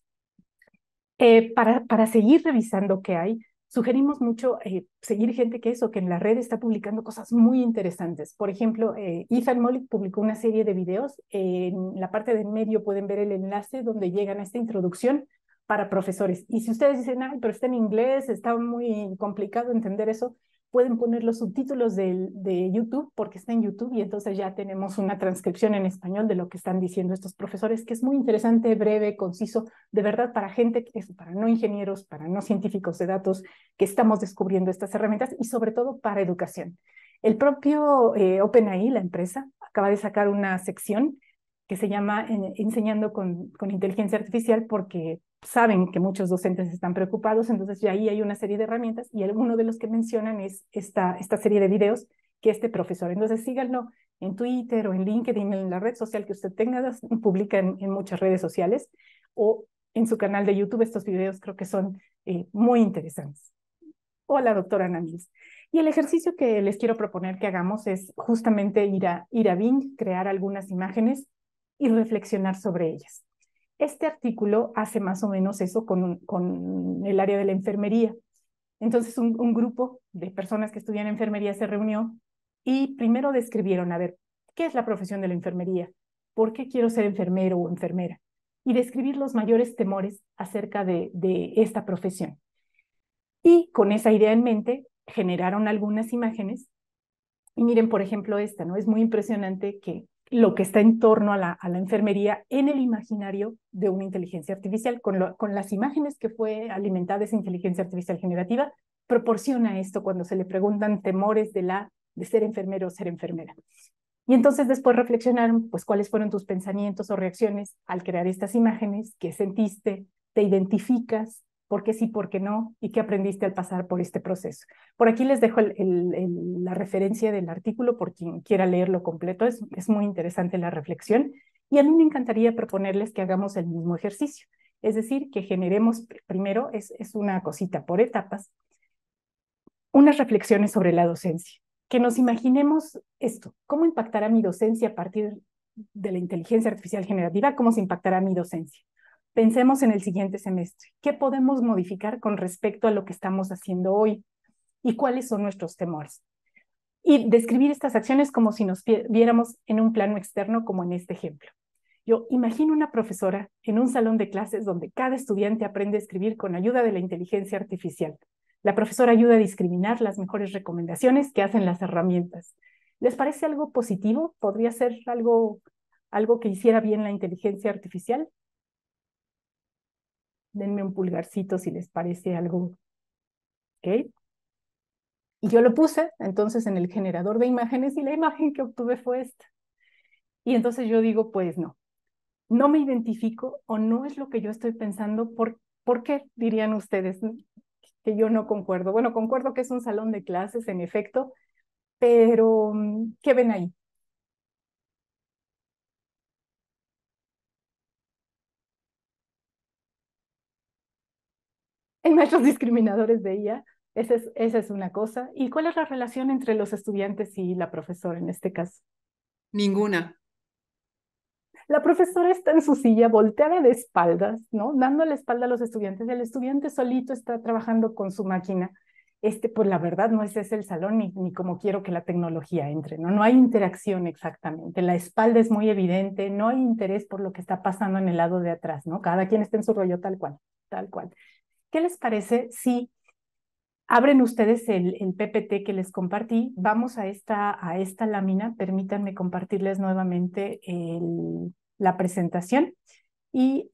Para seguir revisando qué hay, sugerimos mucho seguir gente que en la red está publicando cosas muy interesantes. Por ejemplo, Ethan Mollick publicó una serie de videos. En la parte del medio pueden ver el enlace donde llegan a esta introducción para profesores. Y si ustedes dicen, ay, pero está en inglés, está muy complicado entender eso, pueden poner los subtítulos de YouTube porque está en YouTube y entonces ya tenemos una transcripción en español de lo que están diciendo estos profesores, que es muy interesante, breve, conciso, de verdad para gente, para no ingenieros, para no científicos de datos, que estamos descubriendo estas herramientas y sobre todo para educación. El propio OpenAI, la empresa, acaba de sacar una sección que se llama Enseñando con Inteligencia Artificial porque saben que muchos docentes están preocupados, entonces ya ahí hay una serie de herramientas y uno de los que mencionan es esta serie de videos que este profesor. Entonces síganlo en Twitter o en LinkedIn, en la red social que usted tenga, publica en muchas redes sociales o en su canal de YouTube. Estos videos creo que son muy interesantes. Hola, doctora Namis. Y el ejercicio que les quiero proponer que hagamos es justamente ir a Bing, crear algunas imágenes y reflexionar sobre ellas. Este artículo hace más o menos eso con el área de la enfermería. Entonces, un grupo de personas que estudian enfermería se reunió y primero describieron, a ver, ¿qué es la profesión de la enfermería? ¿Por qué quiero ser enfermero o enfermera? Y describir los mayores temores acerca de esta profesión. Y con esa idea en mente, generaron algunas imágenes. Y miren, por ejemplo, esta, ¿no? Es muy impresionante que lo que está en torno a la enfermería en el imaginario de una inteligencia artificial, con las imágenes que fue alimentada esa inteligencia artificial generativa, proporciona esto cuando se le preguntan temores de ser enfermero o ser enfermera. Y entonces después reflexionaron, pues, cuáles fueron tus pensamientos o reacciones al crear estas imágenes, qué sentiste, te identificas, por qué sí, por qué no, y qué aprendiste al pasar por este proceso. Por aquí les dejo la referencia del artículo por quien quiera leerlo completo. Es muy interesante la reflexión y a mí me encantaría proponerles que hagamos el mismo ejercicio. Es decir, que generemos primero, es una cosita por etapas, unas reflexiones sobre la docencia. que nos imaginemos esto, cómo impactará mi docencia a partir de la inteligencia artificial generativa, cómo se impactará mi docencia. Pensemos en el siguiente semestre. ¿Qué podemos modificar con respecto a lo que estamos haciendo hoy? ¿Y cuáles son nuestros temores? Y describir estas acciones como si nos viéramos en un plano externo, como en este ejemplo. Yo imagino una profesora en un salón de clases donde cada estudiante aprende a escribir con ayuda de la inteligencia artificial. La profesora ayuda a discriminar las mejores recomendaciones que hacen las herramientas. ¿Les parece algo positivo? ¿Podría ser algo que hiciera bien la inteligencia artificial? Denme un pulgarcito si les parece algo. ¿Ok? Y yo lo puse entonces en el generador de imágenes y la imagen que obtuve fue esta. Y entonces yo digo, pues no me identifico o no es lo que yo estoy pensando. ¿Por qué dirían ustedes que yo no concuerdo? Bueno, concuerdo que es un salón de clases, en efecto, pero ¿qué ven ahí? Hay maestros discriminadores de IA, esa es una cosa. ¿Y cuál es la relación entre los estudiantes y la profesora en este caso? Ninguna. La profesora está en su silla, volteada de espaldas, ¿no? Dando la espalda a los estudiantes. El estudiante solito está trabajando con su máquina. Pues la verdad no es ese el salón ni como quiero que la tecnología entre, ¿no? No hay interacción exactamente. La espalda es muy evidente, no hay interés por lo que está pasando en el lado de atrás, ¿no? Cada quien está en su rollo tal cual, tal cual. ¿Qué les parece si abren ustedes el PPT que les compartí? Vamos a esta lámina. Permítanme compartirles nuevamente la presentación y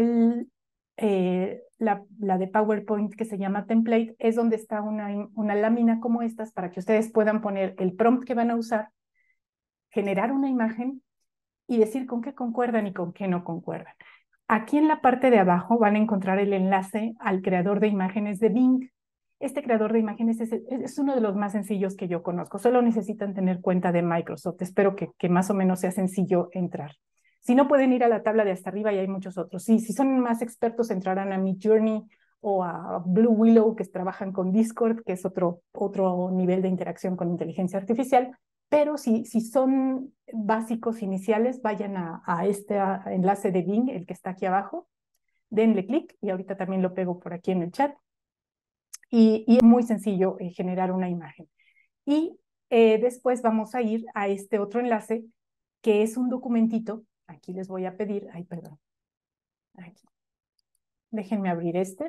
la de PowerPoint que se llama template es donde está una lámina como estas para que ustedes puedan poner el prompt que van a usar, generar una imagen y decir con qué concuerdan y con qué no concuerdan. Aquí en la parte de abajo van a encontrar el enlace al creador de imágenes de Bing. Este creador de imágenes es uno de los más sencillos que yo conozco. Solo necesitan tener cuenta de Microsoft. Espero que más o menos sea sencillo entrar. Si no, pueden ir a la tabla de hasta arriba y hay muchos otros. Sí, si son más expertos, entrarán a Midjourney o a Blue Willow, que trabajan con Discord, que es otro nivel de interacción con inteligencia artificial. Pero si son básicos iniciales, vayan a este enlace de Bing, el que está aquí abajo, denle clic y ahorita también lo pego por aquí en el chat. Y es muy sencillo generar una imagen. Y después vamos a ir a este otro enlace, que es un documentito. Aquí les voy a pedir, ay, perdón, aquí. Déjenme abrir este.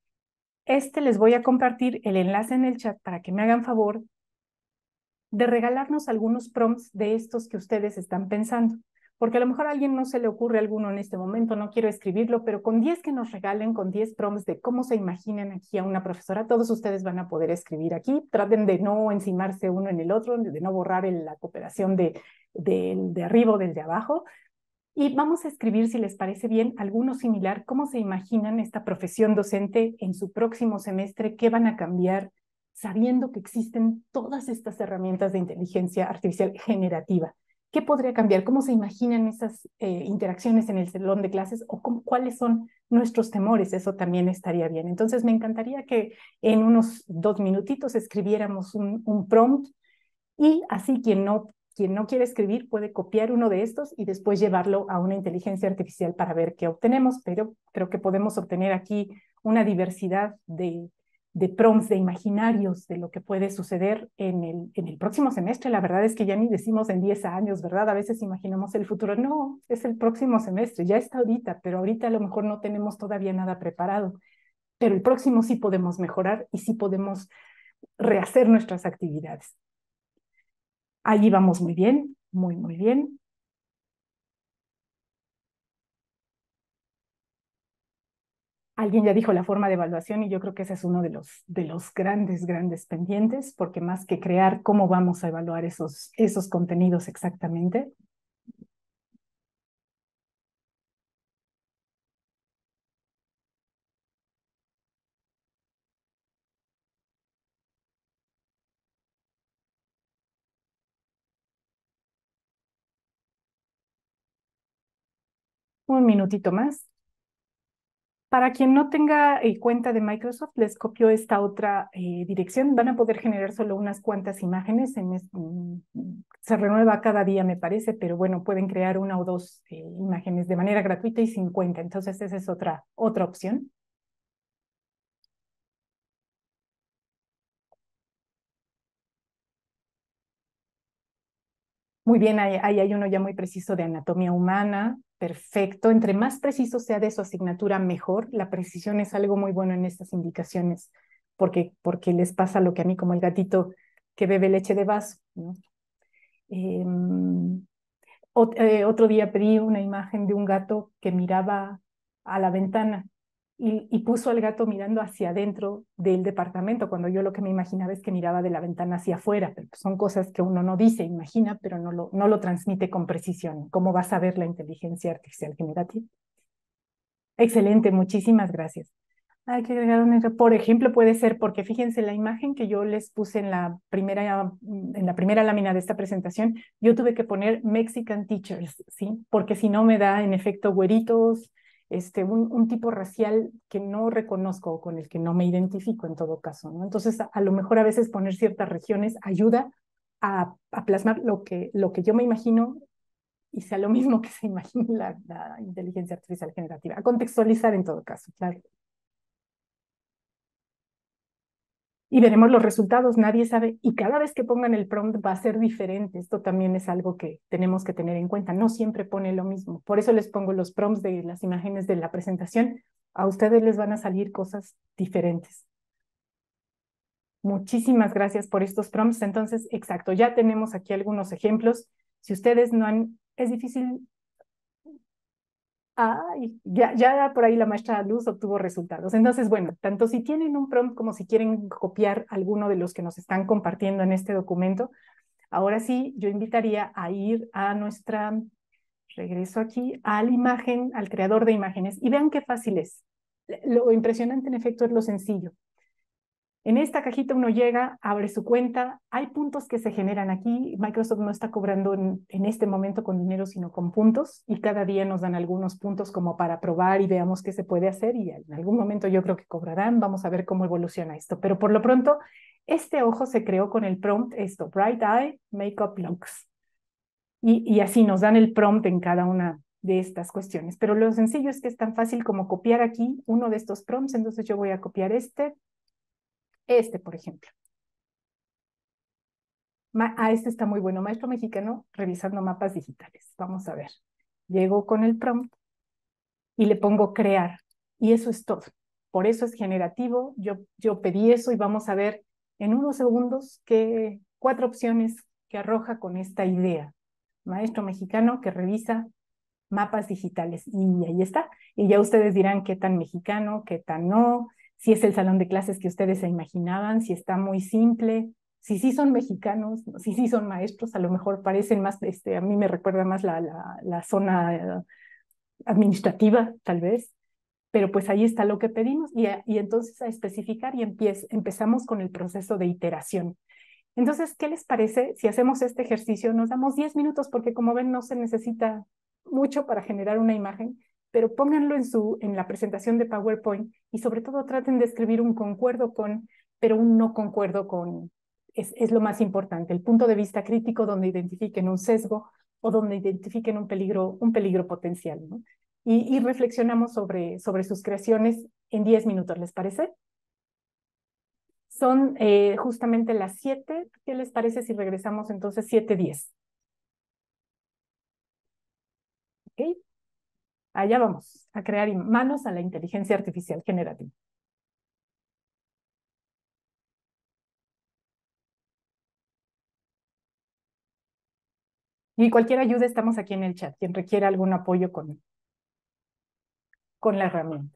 Les voy a compartir el enlace en el chat para que me hagan favor de regalarnos algunos prompts de estos que ustedes están pensando. Porque a lo mejor a alguien no se le ocurre alguno en este momento, no quiero escribirlo, pero con 10 que nos regalen, con 10 prompts de cómo se imaginan aquí a una profesora, todos ustedes van a poder escribir aquí. Traten de no encimarse uno en el otro, de no borrar la cooperación de arriba o del de abajo. Y vamos a escribir, si les parece bien, alguno similar, cómo se imaginan esta profesión docente en su próximo semestre, qué van a cambiar, sabiendo que existen todas estas herramientas de inteligencia artificial generativa. ¿Qué podría cambiar? ¿Cómo se imaginan esas interacciones en el salón de clases o cuáles son nuestros temores? Eso también estaría bien. Entonces, me encantaría que en unos 2 minutitos escribiéramos un prompt y así quien no quiere escribir puede copiar uno de estos y después llevarlo a una inteligencia artificial para ver qué obtenemos, pero creo que podemos obtener aquí una diversidad de prompts, de imaginarios de lo que puede suceder en el próximo semestre. La verdad es que ya ni decimos en 10 años, ¿verdad? A veces imaginamos el futuro. No, es el próximo semestre, ya está ahorita, pero ahorita a lo mejor no tenemos todavía nada preparado. Pero el próximo sí podemos mejorar y sí podemos rehacer nuestras actividades. Allí vamos muy bien, muy, muy bien. Alguien ya dijo la forma de evaluación y yo creo que ese es uno de los grandes, grandes pendientes, porque más que crear cómo vamos a evaluar esos contenidos exactamente. Un minutito más. Para quien no tenga cuenta de Microsoft, les copio esta otra dirección. Van a poder generar solo unas cuantas imágenes. Se renueva cada día, me parece, pero bueno, pueden crear una o dos imágenes de manera gratuita y sin cuenta. Entonces, esa es otra opción. Muy bien, ahí hay uno ya muy preciso de anatomía humana. Perfecto. Entre más preciso sea de su asignatura, mejor. La precisión es algo muy bueno en estas indicaciones, porque les pasa lo que a mí, como el gatito que bebe leche de vaso, ¿no? Eh, Otro día pedí una imagen de un gato que miraba a la ventana y puso al gato mirando hacia adentro del departamento, cuando yo lo que me imaginaba es que miraba de la ventana hacia afuera, pero son cosas que uno no dice, imagina, pero no lo transmite con precisión. ¿Cómo vas a ver la inteligencia artificial generativa? Excelente, muchísimas gracias. Hay que agregar un error. Por ejemplo, puede ser porque fíjense la imagen que yo les puse en la primera lámina de esta presentación, yo tuve que poner Mexican teachers, ¿sí? Porque si no me da en efecto güeritos, un tipo racial que no reconozco o con el que no me identifico en todo caso, ¿no? Entonces, a lo mejor a veces poner ciertas regiones ayuda a plasmar lo que yo me imagino y sea lo mismo que se imagina la inteligencia artificial generativa, a contextualizar en todo caso, claro. Y veremos los resultados, nadie sabe, y cada vez que pongan el prompt va a ser diferente. Esto también es algo que tenemos que tener en cuenta, no siempre pone lo mismo. Por eso les pongo los prompts de las imágenes de la presentación. A ustedes les van a salir cosas diferentes. Muchísimas gracias por estos prompts. Entonces, exacto, ya tenemos aquí algunos ejemplos. Si ustedes no han, es difícil. Ay, ya por ahí la maestra Luz obtuvo resultados. Entonces, bueno, tanto si tienen un prompt como si quieren copiar alguno de los que nos están compartiendo en este documento, ahora sí, yo invitaría a ir a regreso aquí, a la imagen, al creador de imágenes, y vean qué fácil es. Lo impresionante en efecto es lo sencillo. En esta cajita uno llega, abre su cuenta, hay puntos que se generan aquí. Microsoft no está cobrando en este momento con dinero, sino con puntos, y cada día nos dan algunos puntos como para probar y veamos qué se puede hacer, y en algún momento yo creo que cobrarán. Vamos a ver cómo evoluciona esto. Pero por lo pronto, este ojo se creó con el prompt Bright Eye Makeup Looks. Y así nos dan el prompt en cada una de estas cuestiones. Pero lo sencillo es que es tan fácil como copiar aquí uno de estos prompts. Entonces yo voy a copiar por ejemplo. Este está muy bueno, maestro mexicano revisando mapas digitales. Vamos a ver. Llego con el prompt y le pongo crear. Y eso es todo. Por eso es generativo. Yo pedí eso y vamos a ver en unos segundos cuatro opciones que arroja con esta idea. Maestro mexicano que revisa mapas digitales. Y ahí está. Y ya ustedes dirán qué tan mexicano, qué tan no, si es el salón de clases que ustedes se imaginaban, si está muy simple, si sí son mexicanos, si sí son maestros. A lo mejor parecen más, a mí me recuerda más la zona administrativa, tal vez. Pero pues ahí está lo que pedimos y entonces a especificar y empezamos con el proceso de iteración. Entonces, ¿qué les parece si hacemos este ejercicio? Nos damos 10 minutos porque como ven no se necesita mucho para generar una imagen, pero pónganlo en la presentación de PowerPoint y sobre todo traten de escribir un concuerdo con, pero un no concuerdo con, es lo más importante, el punto de vista crítico donde identifiquen un sesgo o donde identifiquen un peligro potencial, ¿no? Y reflexionamos sobre sus creaciones en 10 minutos, ¿les parece? Son justamente las 7. ¿Qué les parece si regresamos entonces 7:10? ¿Ok? Allá vamos, a crear manos a la inteligencia artificial generativa. Y cualquier ayuda, estamos aquí en el chat, quien requiera algún apoyo con la herramienta.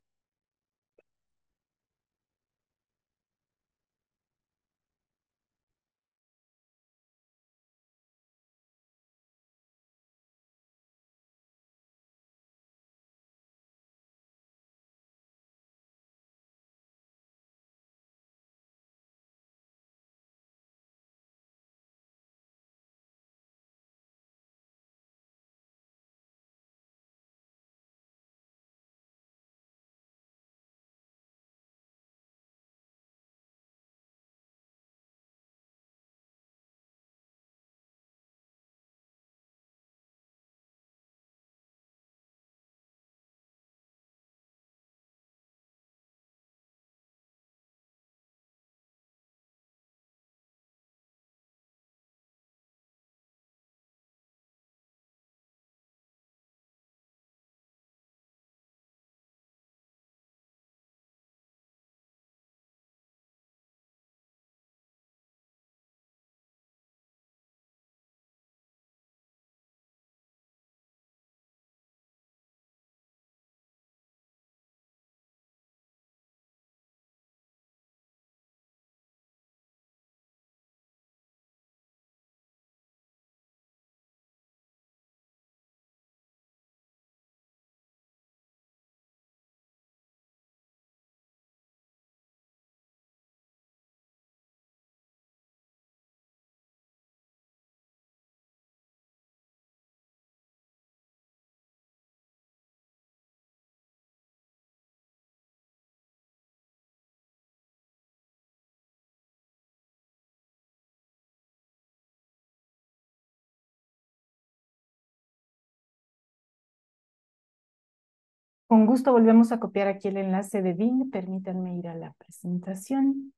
Con gusto volvemos a copiar aquí el enlace de Bing. Permítanme ir a la presentación.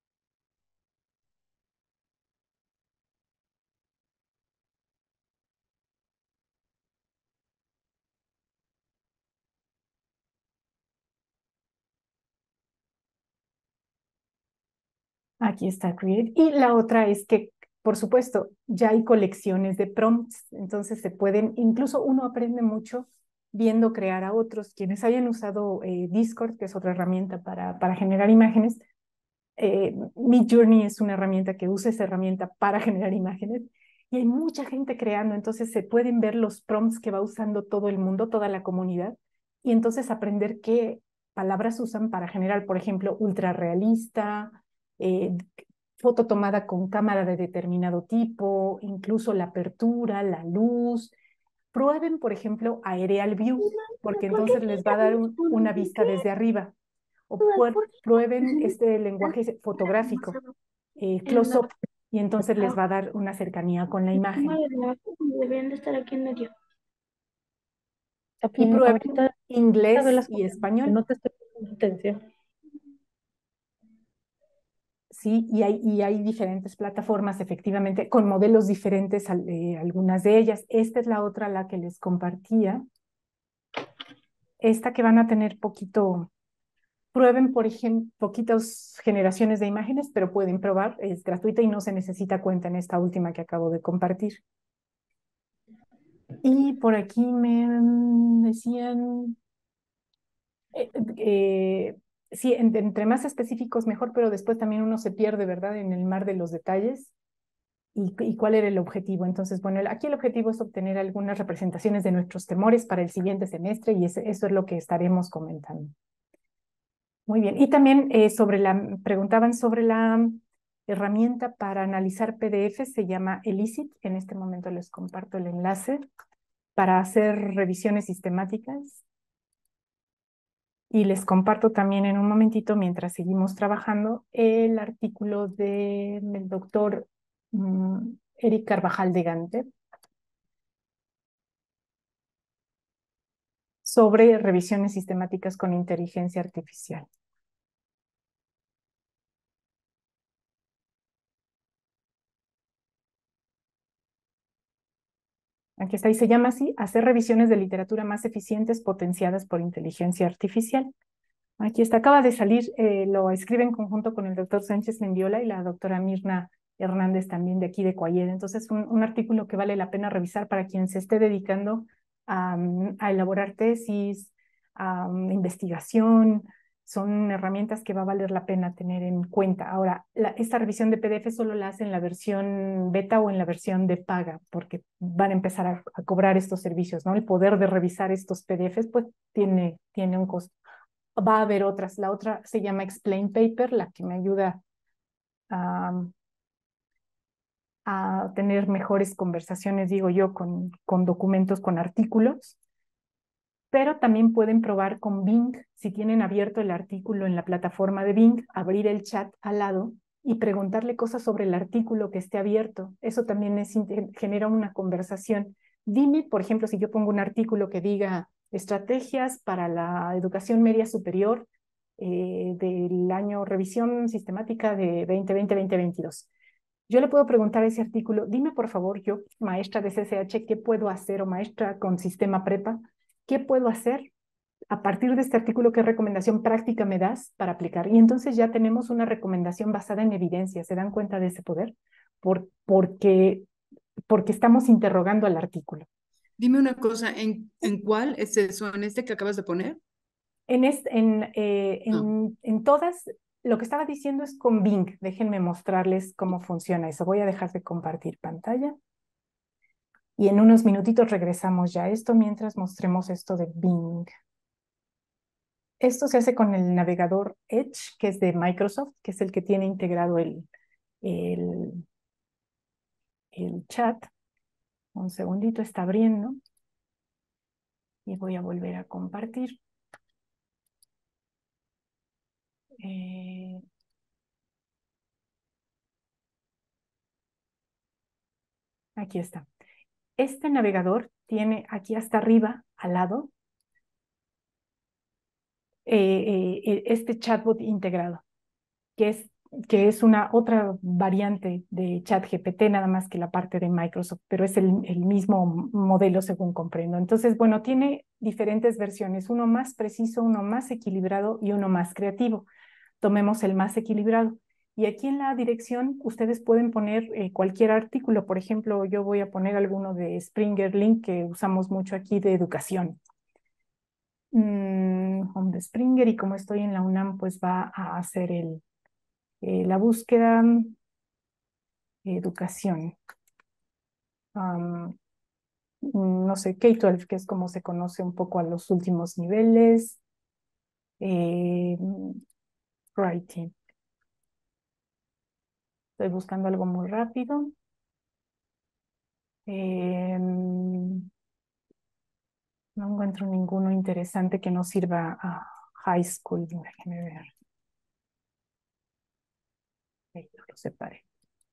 Aquí está Create. Y la otra es que, por supuesto, ya hay colecciones de prompts, entonces se pueden, incluso uno aprende mucho viendo crear a otros. Quienes hayan usado Discord, que es otra herramienta para generar imágenes, Midjourney es una herramienta que usa esa herramienta para generar imágenes y hay mucha gente creando, entonces se pueden ver los prompts que va usando todo el mundo, toda la comunidad, y entonces aprender qué palabras usan para generar, por ejemplo, ultra realista, eh, foto tomada con cámara de determinado tipo, incluso la apertura, la luz. Prueben, por ejemplo, Aerial View, porque ¿Por qué entonces les va a dar una ¿Por vista qué? desde arriba. O prueben este lenguaje Más fotográfico, abajo, en la close-up, y entonces les va a dar una cercanía con la imagen. deberían de estar aquí en medio. Y prueben Ahorita ve inglés las y cosas, que español. no te estoy poniendo atención. Sí, y hay diferentes plataformas, efectivamente, con modelos diferentes, algunas de ellas. Esta es la otra, la que les compartía. Esta que van a tener poquito, prueben, por ejemplo, poquitas generaciones de imágenes, pero pueden probar, es gratuita y no se necesita cuenta en esta última que acabo de compartir. Y por aquí me decían, eh, eh, sí, entre más específicos mejor, pero después también uno se pierde, ¿verdad? En el mar de los detalles y cuál era el objetivo. Entonces, bueno, aquí el objetivo es obtener algunas representaciones de nuestros temores para el siguiente semestre y eso es lo que estaremos comentando. Muy bien. Y también preguntaban sobre la herramienta para analizar PDF, se llama Elicit. En este momento les comparto el enlace para hacer revisiones sistemáticas. Y les comparto también en un momentito, mientras seguimos trabajando, el artículo del doctor Eric Carvajal de Gante sobre revisiones sistemáticas con inteligencia artificial. Aquí está, y se llama así, hacer revisiones de literatura más eficientes potenciadas por inteligencia artificial. Aquí está, acaba de salir, lo escribe en conjunto con el doctor Sánchez Mendiola y la doctora Mirna Hernández también de aquí de Coayed. Entonces, un artículo que vale la pena revisar para quien se esté dedicando a elaborar tesis, a investigación. Son herramientas que va a valer la pena tener en cuenta. Ahora, esta revisión de PDF solo la hace en la versión beta o en la versión de paga, porque van a empezar a cobrar estos servicios, ¿no? El poder de revisar estos PDFs, pues tiene un costo. Va a haber otras. La otra se llama Explain Paper, la que me ayuda a, a tener mejores conversaciones, digo yo, con documentos, con artículos. Pero también pueden probar con Bing, si tienen abierto el artículo en la plataforma de Bing, abrir el chat al lado y preguntarle cosas sobre el artículo que esté abierto. Eso también genera una conversación. Dime, por ejemplo, si yo pongo un artículo que diga estrategias para la educación media superior del año revisión sistemática de 2020-2022. Yo le puedo preguntar a ese artículo, dime por favor, yo, maestra de CCH, ¿qué puedo hacer? O maestra con sistema prepa, ¿qué puedo hacer a partir de este artículo? ¿Qué recomendación práctica me das para aplicar? Y entonces ya tenemos una recomendación basada en evidencia. ¿Se dan cuenta de ese poder? Porque estamos interrogando al artículo. Dime una cosa, ¿en cuál es eso? ¿En este que acabas de poner? No. En todas, lo que estaba diciendo es con Bing. Déjenme mostrarles cómo funciona eso. Voy a dejar de compartir pantalla. Y en unos minutitos regresamos ya a esto mientras mostremos esto de Bing. Esto se hace con el navegador Edge, que es de Microsoft, que es el que tiene integrado el, el chat. Un segundito, está abriendo. Y voy a volver a compartir. Eh, Aquí está. Este navegador tiene aquí hasta arriba, al lado, este chatbot integrado, que es una otra variante de ChatGPT, nada más que la parte de Microsoft, pero es el mismo modelo según comprendo. Entonces, bueno, tiene diferentes versiones, uno más preciso, uno más equilibrado y uno más creativo. Tomemos el más equilibrado. Y aquí en la dirección ustedes pueden poner cualquier artículo. Por ejemplo, yo voy a poner alguno de Springer Link que usamos mucho aquí de educación. Home de Springer, y como estoy en la UNAM, pues va a hacer la búsqueda educación. No sé, K-12, que es como se conoce un poco a los últimos niveles. Eh, writing. Estoy buscando algo muy rápido. No encuentro ninguno interesante que no sirva a high school. Déjenme ver. Ahí lo separé.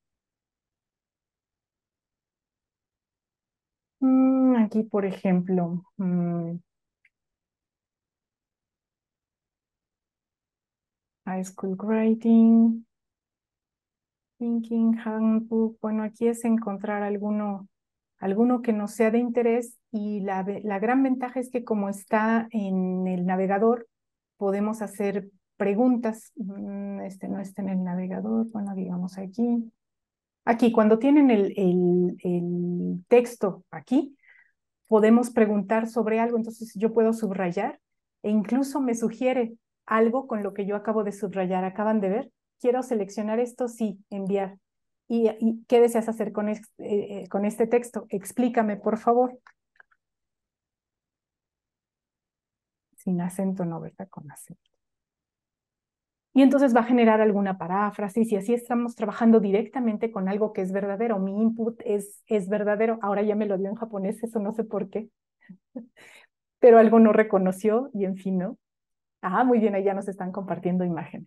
Aquí, por ejemplo, high school grading, thinking handbook. Bueno, aquí es encontrar alguno que nos sea de interés, y la gran ventaja es que como está en el navegador, podemos hacer preguntas. Este no está en el navegador, bueno, digamos aquí. Aquí, cuando tienen el texto aquí, podemos preguntar sobre algo, entonces yo puedo subrayar e incluso me sugiere algo con lo que yo acabo de subrayar. ¿Acaban de ver? Quiero seleccionar esto, sí, enviar. ¿Y qué deseas hacer con este texto? Explícame, por favor. Sin acento, no, ¿verdad? Con acento. Y entonces va a generar alguna paráfrasis, y así estamos trabajando directamente con algo que es verdadero. Mi input es verdadero. Ahora ya me lo dio en japonés, eso no sé por qué, pero algo no reconoció y en fin, ¿no? Ah, muy bien, ahí ya nos están compartiendo imágenes.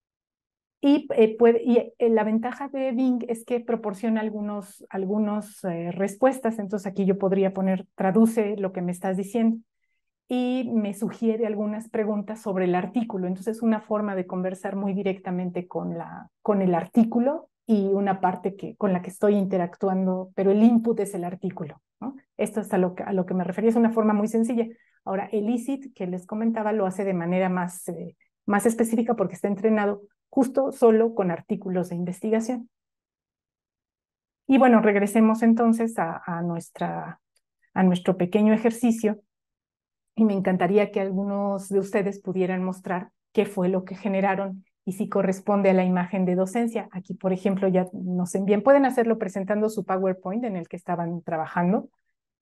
La ventaja de Bing es que proporciona algunos respuestas. Entonces aquí yo podría poner, traduce lo que me estás diciendo, y me sugiere algunas preguntas sobre el artículo. Entonces es una forma de conversar muy directamente con el artículo, y una parte con la que estoy interactuando, pero el input es el artículo, ¿no? Esto es a lo que me refería, es una forma muy sencilla. Ahora, el elicit que les comentaba lo hace de manera más específica, porque está entrenado justo solo con artículos de investigación. Y bueno, regresemos entonces a nuestro pequeño ejercicio, y me encantaría que algunos de ustedes pudieran mostrar qué fue lo que generaron y si corresponde a la imagen de docencia. Aquí, por ejemplo, ya nos envían, pueden hacerlo presentando su PowerPoint en el que estaban trabajando,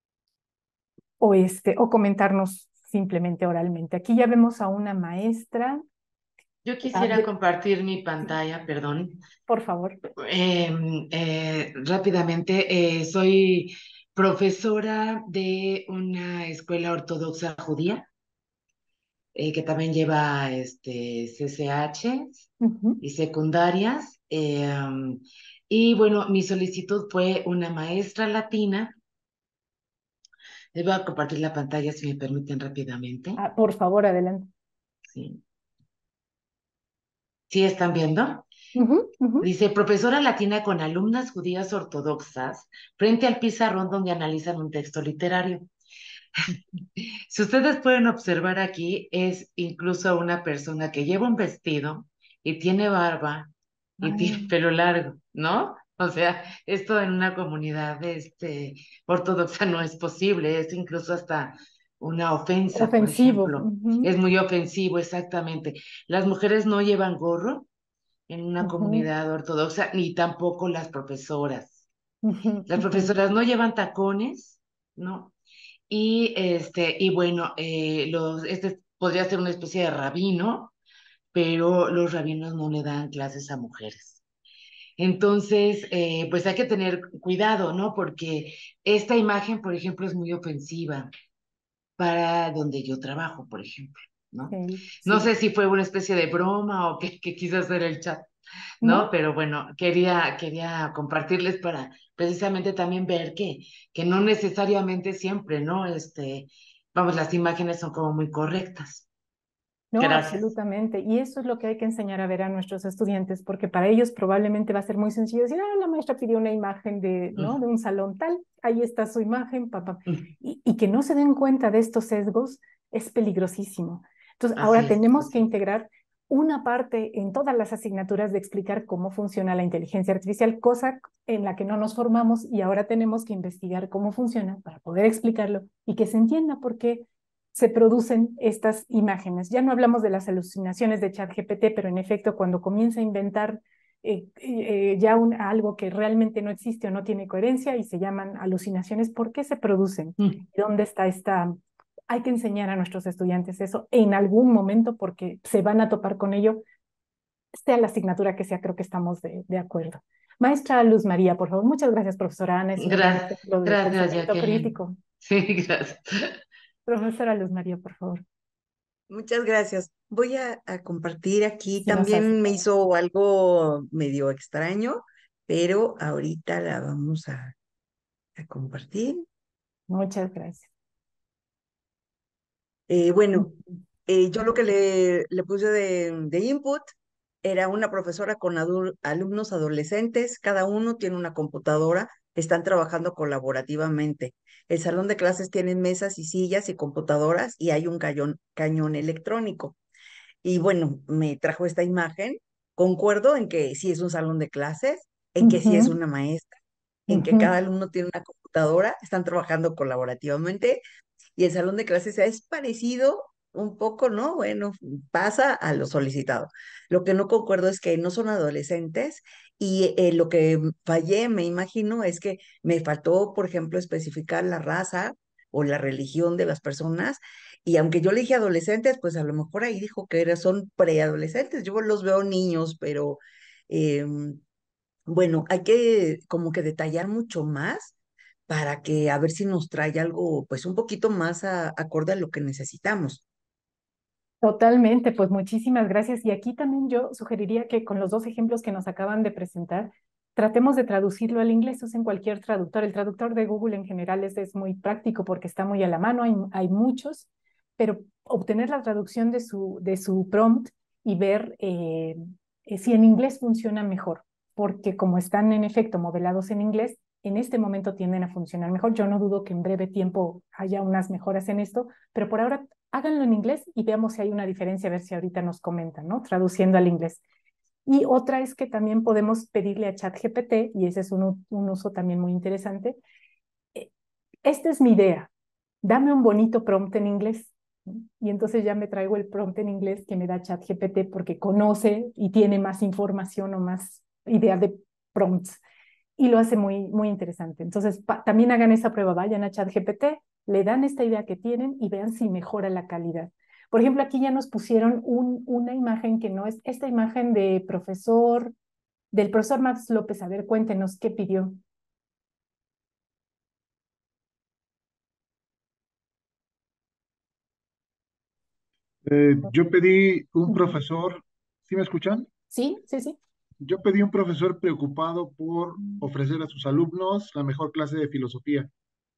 o comentarnos simplemente oralmente. Aquí ya vemos a una maestra. Yo quisiera compartir mi pantalla, perdón. Por favor. Rápidamente, soy profesora de una escuela ortodoxa judía, que también lleva CCH y secundarias. Y bueno, mi solicitud fue una maestra latina. Les voy a compartir la pantalla si me permiten rápidamente. Por favor, adelante. Sí. ¿Sí están viendo? Uh-huh, uh-huh. Dice, profesora latina con alumnas judías ortodoxas frente al pizarrón donde analizan un texto literario. Si ustedes pueden observar aquí, es incluso una persona que lleva un vestido y tiene barba y tiene pelo largo, ¿no? O sea, esto en una comunidad ortodoxa no es posible, es incluso hasta una ofensa, por Ofensivo. ejemplo. Uh-huh. Es muy ofensivo, exactamente. Las mujeres no llevan gorro en una comunidad ortodoxa, ni tampoco las profesoras. Las profesoras no llevan tacones, ¿no? Y bueno, este podría ser una especie de rabino, pero los rabinos no le dan clases a mujeres. Entonces, pues hay que tener cuidado, ¿no? Porque esta imagen, por ejemplo, es muy ofensiva para donde yo trabajo, por ejemplo, ¿no? Sí. No sé si fue una especie de broma o que quiso hacer el chat, ¿no? Pero bueno, quería compartirles para precisamente también ver que no necesariamente siempre, ¿no? Vamos, las imágenes son como muy correctas. No, Gracias. absolutamente. Y eso es lo que hay que enseñar a ver a nuestros estudiantes, porque para ellos probablemente va a ser muy sencillo decir, ah, la maestra pidió una imagen de, ¿no? de un salón tal, ahí está su imagen, papá. Y que no se den cuenta de estos sesgos es peligrosísimo. Entonces, Así ahora es, tenemos que así es. integrar una parte en todas las asignaturas de explicar cómo funciona la inteligencia artificial, cosa en la que no nos formamos y ahora tenemos que investigar cómo funciona para poder explicarlo y que se entienda por qué se producen estas imágenes. Ya no hablamos de las alucinaciones de ChatGPT, pero en efecto, cuando comienza a inventar algo que realmente no existe o no tiene coherencia y se llaman alucinaciones, ¿por qué se producen? ¿Dónde está esta? Hay que enseñar a nuestros estudiantes eso en algún momento porque se van a topar con ello, sea la asignatura que sea, creo que estamos de acuerdo. Maestra Luz María, por favor. Muchas gracias, profesora Ana. Es un buen ejemplo de Gracias, pensamiento Jacqueline. crítico. Sí, gracias. Profesora Luz María, por favor. Muchas gracias. Voy a compartir aquí. Se nos hace. También me hizo algo medio extraño, pero ahorita la vamos a compartir. Muchas gracias. Bueno, yo lo que le puse de input era una profesora con alumnos adolescentes, cada uno tiene una computadora, están trabajando colaborativamente. El salón de clases tiene mesas y sillas y computadoras y hay un cañón electrónico. Y bueno, me trajo esta imagen. Concuerdo en que sí es un salón de clases, en que sí es Ujú, una maestra, en que ujú. cada alumno tiene una computadora, están trabajando colaborativamente y el salón de clases es parecido un poco, ¿no? Bueno, pasa a lo solicitado. Lo que no concuerdo es que no son adolescentes y lo que fallé, me imagino, es que me faltó, por ejemplo, especificar la raza o la religión de las personas. Y aunque yo le dije adolescentes, pues a lo mejor ahí dijo que son preadolescentes. Yo los veo niños, pero bueno, hay que como que detallar mucho más para que a ver si nos trae algo pues un poquito más acorde a lo que necesitamos. Totalmente, pues muchísimas gracias. Y aquí también yo sugeriría que con los dos ejemplos que nos acaban de presentar, tratemos de traducirlo al inglés, usen cualquier traductor. El traductor de Google en general es muy práctico porque está muy a la mano, hay muchos, pero obtener la traducción de su prompt y ver si en inglés funciona mejor, porque como están en efecto modelados en inglés, en este momento tienden a funcionar mejor. Yo no dudo que en breve tiempo haya unas mejoras en esto, pero por ahora háganlo en inglés y veamos si hay una diferencia, a ver si ahorita nos comentan, ¿no? Traduciendo al inglés. Y otra es que también podemos pedirle a ChatGPT, y ese es un uso también muy interesante, eh, esta es mi idea, dame un bonito prompt en inglés. ¿No? Y entonces ya me traigo el prompt en inglés que me da ChatGPT porque conoce y tiene más información o más idea de prompts y lo hace muy, muy interesante. Entonces, también hagan esa prueba, vayan a ChatGPT, le dan esta idea que tienen y vean si mejora la calidad. Por ejemplo, aquí ya nos pusieron una imagen que no es esta imagen del profesor Max López. A ver, cuéntenos qué pidió. Yo pedí un Ujú. profesor, ¿sí me escuchan? Sí, sí, sí. Yo pedí un profesor preocupado por ofrecer a sus alumnos la mejor clase de filosofía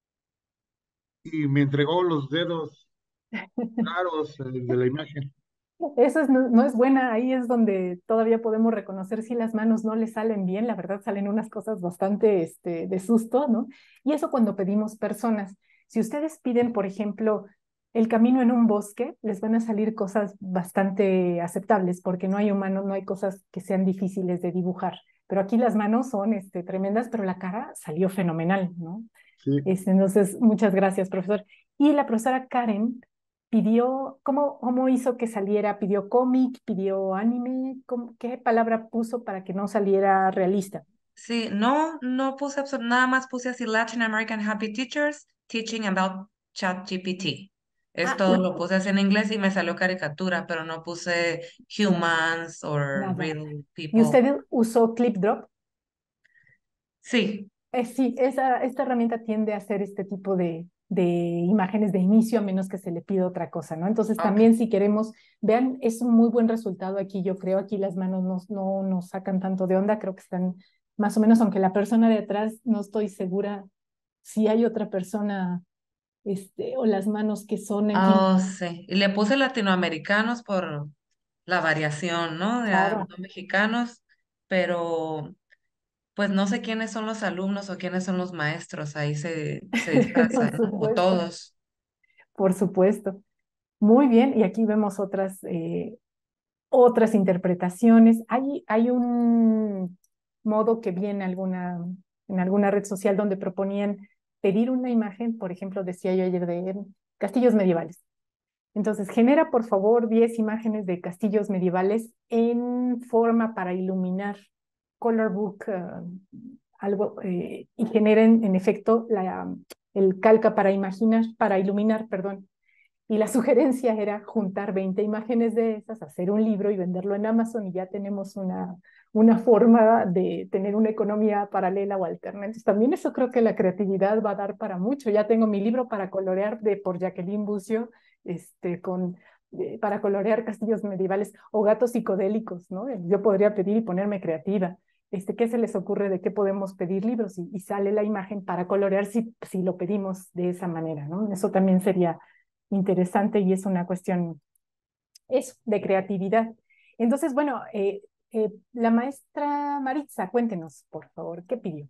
y me entregó los dedos raros de la imagen. Eso no es buena, ahí es donde todavía podemos reconocer si las manos no le salen bien, la verdad salen unas cosas bastante de susto, ¿no? Y eso cuando pedimos personas. Si ustedes piden, por ejemplo, el camino en un bosque, les van a salir cosas bastante aceptables, porque no hay humanos, no hay cosas que sean difíciles de dibujar. Pero aquí las manos son tremendas, pero la cara salió fenomenal, ¿no? Sí. Entonces, muchas gracias, profesor. Y la profesora Karen pidió, ¿cómo hizo que saliera? ¿Pidió cómic? ¿Pidió anime? ¿Qué palabra puso para que no saliera realista? Sí, no puse nada más puse así Latin American Happy Teachers Teaching about ChatGPT. Es Ah, todo, lo puse así en inglés y me salió caricatura, pero no puse humans or nada. real ¿Y people. usted usó ClipDrop? Sí, Sí, esta herramienta tiende a hacer este tipo de imágenes de inicio a menos que se le pida otra cosa, ¿no? Entonces ok. también si queremos, vean, es un muy buen resultado aquí, yo creo, aquí las manos no nos sacan tanto de onda, creo que están más o menos, aunque la persona de atrás no estoy segura si hay otra persona o las manos que son, en fin, Oh, sí. Y le puse latinoamericanos por la variación, ¿no? claro, No mexicanos, pero pues no sé quiénes son los alumnos o quiénes son los maestros, ahí se por disfrazan, ¿no? O supuesto, todos. por supuesto. Muy bien, y aquí vemos otras interpretaciones. Hay un modo que vi en alguna red social donde proponían pedir una imagen, por ejemplo, decía yo ayer de castillos medievales. Entonces, genera por favor 10 imágenes de castillos medievales en forma para iluminar Color Book, algo, y generen en efecto el calca para imaginar, para iluminar, perdón. Y la sugerencia era juntar 20 imágenes de esas, hacer un libro y venderlo en Amazon y ya tenemos una forma de tener una economía paralela o alterna. Entonces, también eso creo que la creatividad va a dar para mucho. Ya tengo mi libro para colorear por Jacqueline Bucio, para colorear castillos medievales o gatos psicodélicos, ¿no? Yo podría pedir y ponerme creativa. ¿Qué se les ocurre de qué podemos pedir libros? Y sale la imagen para colorear si lo pedimos de esa manera, ¿no? Eso también sería interesante y es una cuestión eso, de creatividad. Entonces, bueno, la maestra Maritza, cuéntenos, por favor, ¿qué pidió?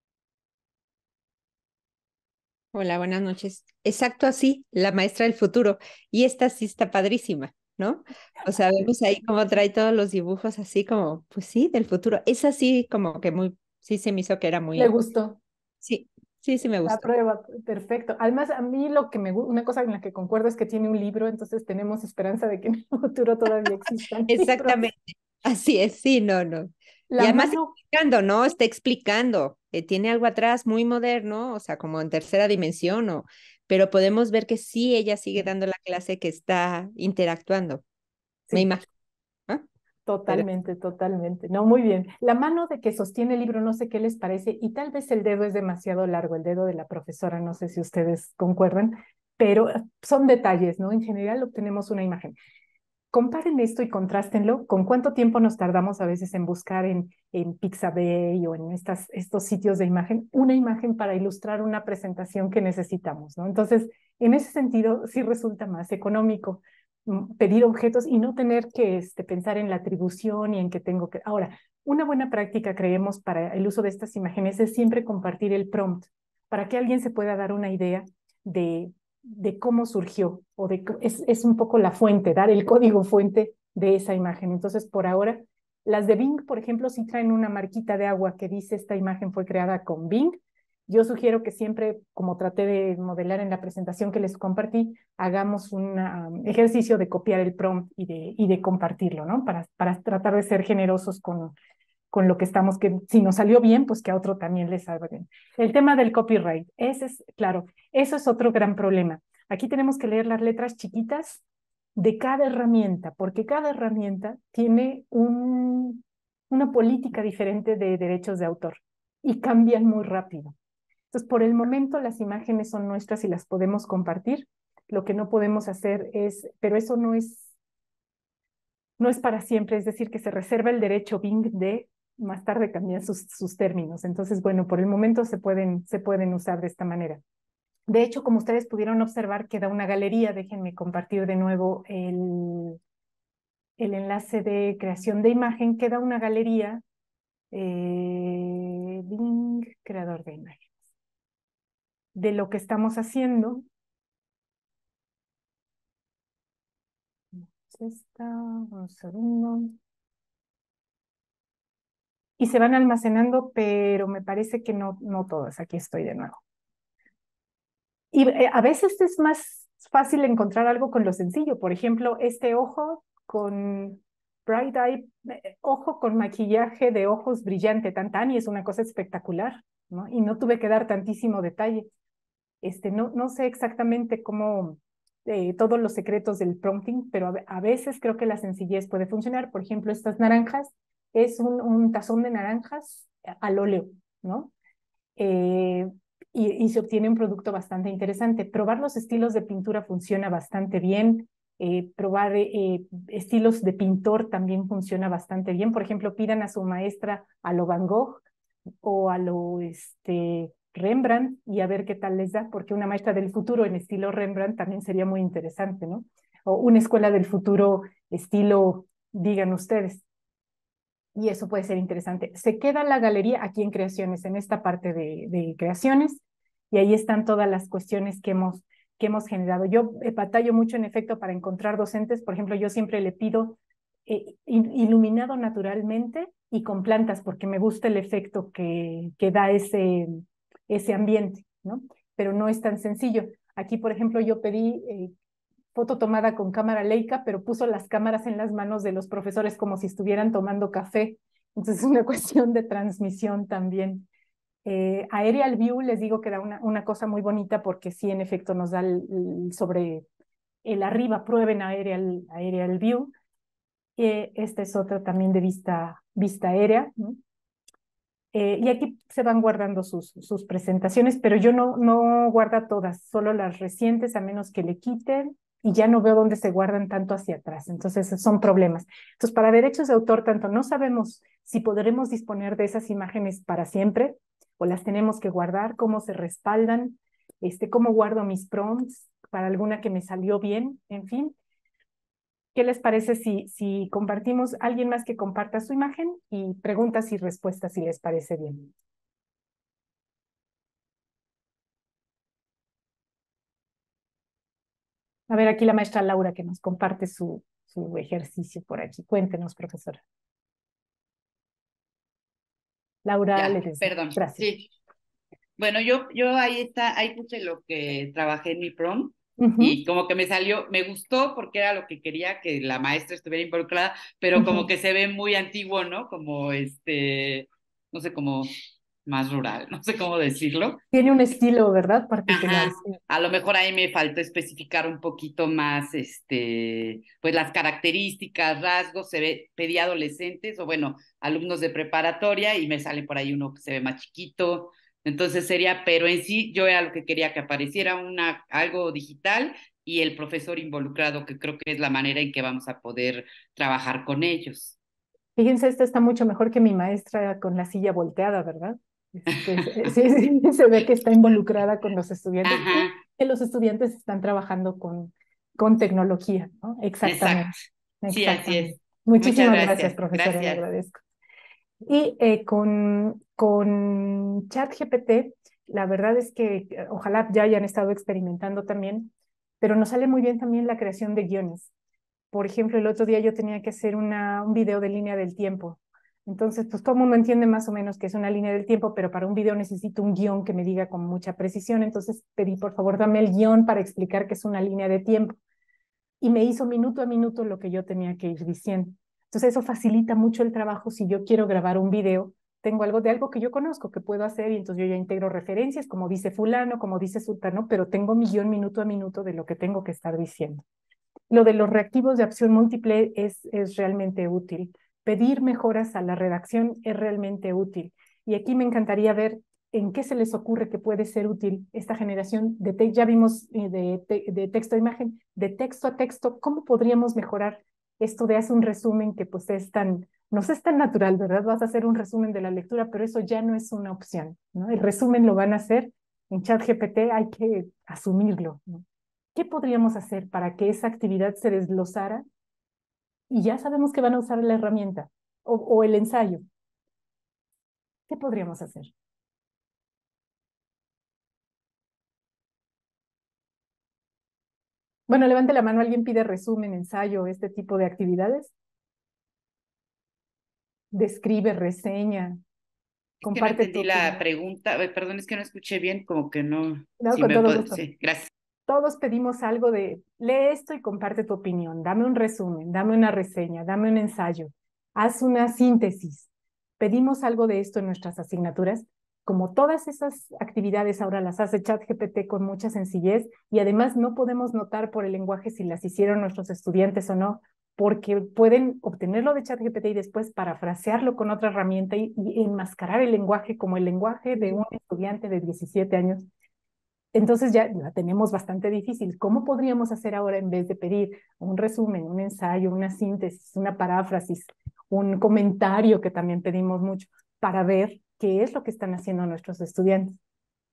Hola, buenas noches. Exacto así, la maestra del futuro. Y esta sí está padrísima, ¿no? O sea, vemos ahí cómo trae todos los dibujos así como, pues sí, del futuro. Es así como que muy, sí se me hizo que era ¿Le muy, gustó? sí, sí, sí me La gustó. prueba, perfecto. Además, a mí lo que me gusta, una cosa en la que concuerdo es que tiene un libro, entonces tenemos esperanza de que en el futuro todavía existan libros. Exactamente. Así es, sí, no, no. Y La además mano, explicando, ¿no? Está explicando. Tiene algo atrás muy moderno, o sea, como en tercera dimensión, pero podemos ver que sí, ella sigue dando la clase que está interactuando. Me sí, imagino. ¿Ah? Pero totalmente, totalmente. No, muy bien. La mano de que sostiene el libro, no sé qué les parece, y tal vez el dedo es demasiado largo, el dedo de la profesora, no sé si ustedes concuerdan, pero son detalles, ¿no? En general obtenemos una imagen. Comparen esto y contrástenlo con cuánto tiempo nos tardamos a veces en buscar en Pixabay o en estos sitios de imagen, una imagen para ilustrar una presentación que necesitamos, ¿no? Entonces, en ese sentido, sí resulta más económico pedir objetos y no tener que pensar en la atribución y en que tengo que... Ahora, una buena práctica, creemos, para el uso de estas imágenes es siempre compartir el prompt para que alguien se pueda dar una idea de cómo surgió o es un poco la fuente, dar el código fuente de esa imagen. Entonces, por ahora, las de Bing, por ejemplo, sí traen una marquita de agua que dice esta imagen fue creada con Bing. Yo sugiero que siempre, como traté de modelar en la presentación que les compartí, hagamos un ejercicio de copiar el prompt y de compartirlo, ¿no? Para tratar de ser generosos con lo que estamos, que si nos salió bien, pues que a otro también le salga bien. El tema del copyright, ese es, claro, eso es otro gran problema. Aquí tenemos que leer las letras chiquitas de cada herramienta, porque cada herramienta tiene una política diferente de derechos de autor y cambian muy rápido. Entonces, por el momento las imágenes son nuestras y las podemos compartir. Lo que no podemos hacer es, pero eso no es para siempre, es decir, que se reserva el derecho Bing de más tarde cambiar sus términos. Entonces, bueno, por el momento se pueden usar de esta manera. De hecho, como ustedes pudieron observar, queda una galería. Déjenme compartir de nuevo el enlace de creación de imagen. Queda una galería, Bing, creador de imagen, de lo que estamos haciendo. Esta, un segundo. Y se van almacenando, pero me parece que no todas. Aquí estoy de nuevo. Y a veces es más fácil encontrar algo con lo sencillo. Por ejemplo, este ojo con Bright Eye, ojo con maquillaje de ojos brillante, y es una cosa espectacular, ¿no? Y no tuve que dar tantísimo detalle. No sé exactamente cómo, todos los secretos del prompting, pero a veces creo que la sencillez puede funcionar. Por ejemplo, estas naranjas, es un tazón de naranjas al óleo, ¿no? Eh, y se obtiene un producto bastante interesante. Probar los estilos de pintura funciona bastante bien. Probar estilos de pintor también funciona bastante bien. Por ejemplo, pidan a su maestra a lo Van Gogh o a lo Rembrandt y a ver qué tal les da, porque una maestra del futuro en estilo Rembrandt también sería muy interesante, ¿no? O una escuela del futuro estilo, digan ustedes. Y eso puede ser interesante. Se queda la galería aquí en creaciones, en esta parte de creaciones, y ahí están todas las cuestiones que hemos generado. Yo batallo mucho, en efecto, para encontrar docentes. Por ejemplo, yo siempre le pido iluminado naturalmente y con plantas, porque me gusta el efecto que da ese ambiente, ¿no? Pero no es tan sencillo. Aquí, por ejemplo, yo pedí foto tomada con cámara Leica, pero puso las cámaras en las manos de los profesores como si estuvieran tomando café. Entonces es una cuestión de transmisión también. Aerial View, les digo que da una cosa muy bonita porque sí, en efecto, nos da sobre el arriba, prueben Aerial View. Esta es otra también de vista aérea, ¿no? Y aquí se van guardando sus presentaciones, pero yo no guardo todas, solo las recientes, a menos que le quiten, y ya no veo dónde se guardan tanto hacia atrás. Entonces, son problemas. Entonces, para derechos de autor, tanto no sabemos si podremos disponer de esas imágenes para siempre, o las tenemos que guardar, cómo se respaldan, cómo guardo mis prompts para alguna que me salió bien, en fin. ¿Qué les parece si compartimos, alguien más que comparta su imagen y preguntas y respuestas si les parece bien? A ver, aquí la maestra Laura que nos comparte su ejercicio por aquí. Cuéntenos, profesora. Laura Ya, Ledesma. perdón. Gracias. Sí. Bueno, yo ahí puse lo que trabajé en mi prom Ujú, y como que me salió, me gustó porque era lo que quería que la maestra estuviera involucrada, pero como ujú. que se ve muy antiguo, ¿no? Como no sé, como más rural, no sé cómo decirlo. Tiene un estilo, ¿verdad? Particular. Ajá, Sí. a lo mejor ahí me faltó especificar un poquito más, pues las características, rasgos, pedí adolescentes o bueno, alumnos de preparatoria y me sale por ahí uno que se ve más chiquito, entonces sería, pero en sí yo era lo que quería que apareciera algo digital y el profesor involucrado, que creo que es la manera en que vamos a poder trabajar con ellos. Fíjense, esta está mucho mejor que mi maestra con la silla volteada, ¿verdad? Sí, sí, se ve que está involucrada con los estudiantes y Ajá, que los estudiantes están trabajando con tecnología, ¿no? exacto, Exactamente, sí, así exactamente. es. Muchas Muchísimas gracias, gracias, profesora, le gracias. agradezco. Y con ChatGPT, la verdad es que ojalá ya hayan estado experimentando también, pero nos sale muy bien también la creación de guiones. Por ejemplo, el otro día yo tenía que hacer un video de línea del tiempo. Entonces, pues todo el mundo entiende más o menos que es una línea del tiempo, pero para un video necesito un guión que me diga con mucha precisión. Entonces pedí, por favor, dame el guión para explicar que es una línea de tiempo. Y me hizo minuto a minuto lo que yo tenía que ir diciendo. Entonces, eso facilita mucho el trabajo. Si yo quiero grabar un video, tengo algo de algo que yo conozco que puedo hacer y entonces yo ya integro referencias, como dice fulano, como dice sultano, pero tengo mi guión minuto a minuto de lo que tengo que estar diciendo. Lo de los reactivos de acción múltiple es realmente útil. Pedir mejoras a la redacción es realmente útil. Y aquí me encantaría ver en qué se les ocurre que puede ser útil esta generación de texto. Ya vimos de texto a imagen, de texto a texto. ¿Cómo podríamos mejorar esto de hacer un resumen que pues no es tan natural, ¿verdad? Vas a hacer un resumen de la lectura, pero eso ya no es una opción, ¿no? El resumen lo van a hacer en ChatGPT, hay que asumirlo, ¿no? ¿Qué podríamos hacer para que esa actividad se desglosara? Y ya sabemos que van a usar la herramienta o el ensayo. ¿Qué podríamos hacer? Bueno, levante la mano, ¿alguien pide resumen, ensayo, este tipo de actividades? Describe, reseña, Es que no comparte tu entendí la opinión. pregunta. Perdón, es que no escuché bien, como que no. No, con todo gusto. Sí, gracias. Todos pedimos algo de, lee esto y comparte tu opinión, dame un resumen, dame una reseña, dame un ensayo, haz una síntesis. Pedimos algo de esto en nuestras asignaturas. Como todas esas actividades ahora las hace ChatGPT con mucha sencillez y además no podemos notar por el lenguaje si las hicieron nuestros estudiantes o no, porque pueden obtenerlo de ChatGPT y después parafrasearlo con otra herramienta y enmascarar el lenguaje como el lenguaje de un estudiante de 17 años. Entonces ya la tenemos bastante difícil. ¿Cómo podríamos hacer ahora en vez de pedir un resumen, un ensayo, una síntesis, una paráfrasis, un comentario que también pedimos mucho para ver qué es lo que están haciendo nuestros estudiantes?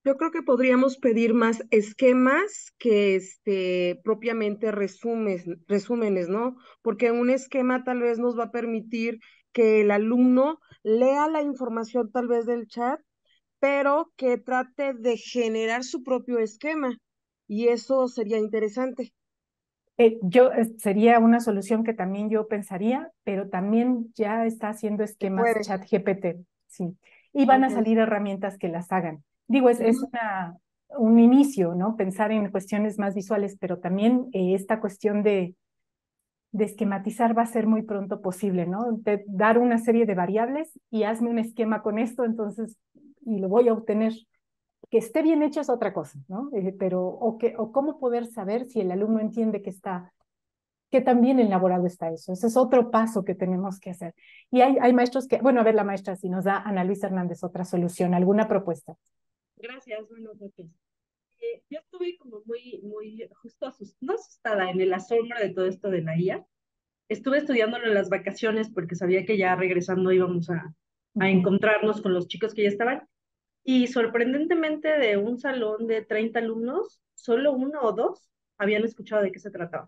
Yo creo que podríamos pedir más esquemas que propiamente resúmenes, ¿no? Porque un esquema tal vez nos va a permitir que el alumno lea la información tal vez del chat, pero que trate de generar su propio esquema. Y eso sería interesante. Sería una solución que también yo pensaría, pero también ya está haciendo Se esquemas puede. ChatGPT, sí. Y van a Ok. salir herramientas que las hagan. Digo, es Ujú. un inicio, ¿no? Pensar en cuestiones más visuales, pero también esta cuestión de esquematizar va a ser muy pronto posible, ¿no? De dar una serie de variables y hazme un esquema con esto, entonces, y lo voy a obtener. Que esté bien hecho es otra cosa, ¿no? Pero, o cómo poder saber si el alumno entiende que tan bien elaborado está eso. Ese es otro paso que tenemos que hacer. Y hay maestros que, bueno, a ver la maestra, si nos da Ana Luisa Hernández otra solución, alguna propuesta. Gracias, buenas noches. Yo estuve como muy justo no asustada, en el asombro de todo esto de la IA. Estuve estudiándolo en las vacaciones porque sabía que ya regresando íbamos a encontrarnos con los chicos que ya estaban. Y sorprendentemente de un salón de 30 alumnos, solo uno o dos habían escuchado de qué se trataba.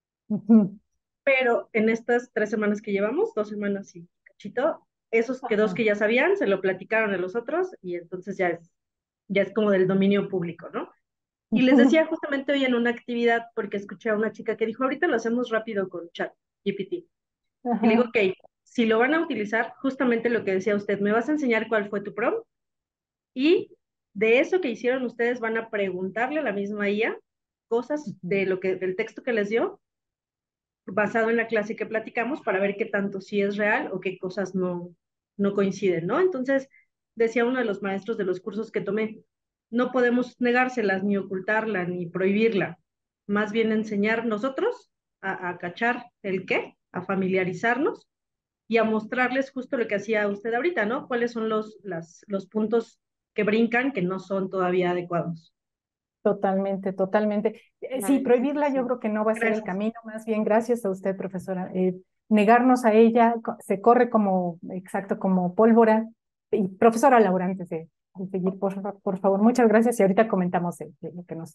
Pero en estas 3 semanas que llevamos, 2 semanas y cachito, esos que dos que ya sabían, se lo platicaron a los otros y entonces ya es como del dominio público, ¿no? Y les decía justamente hoy en una actividad, porque escuché a una chica que dijo, ahorita lo hacemos rápido con ChatGPT. Y le digo, ok, si lo van a utilizar, justamente lo que decía usted, me vas a enseñar cuál fue tu prompt y de eso que hicieron ustedes van a preguntarle a la misma IA cosas del texto que les dio, basado en la clase que platicamos, para ver qué tanto sí es real o qué cosas no coinciden, ¿no? Entonces, decía uno de los maestros de los cursos que tomé, no podemos negárselas, ni ocultarla, ni prohibirla, más bien enseñar nosotros a cachar el qué, a familiarizarnos y a mostrarles justo lo que hacía usted ahorita, ¿no? ¿Cuáles son los puntos que brincan que no son todavía adecuados? Totalmente, totalmente. Sí, Vale, prohibirla yo sí. creo que no va a ser el Gracias. camino, más bien gracias a usted, profesora. Negarnos a ella se corre como, exacto, como pólvora. Y profesora Laura, antes de seguir, por favor, muchas gracias y ahorita comentamos de lo que nos...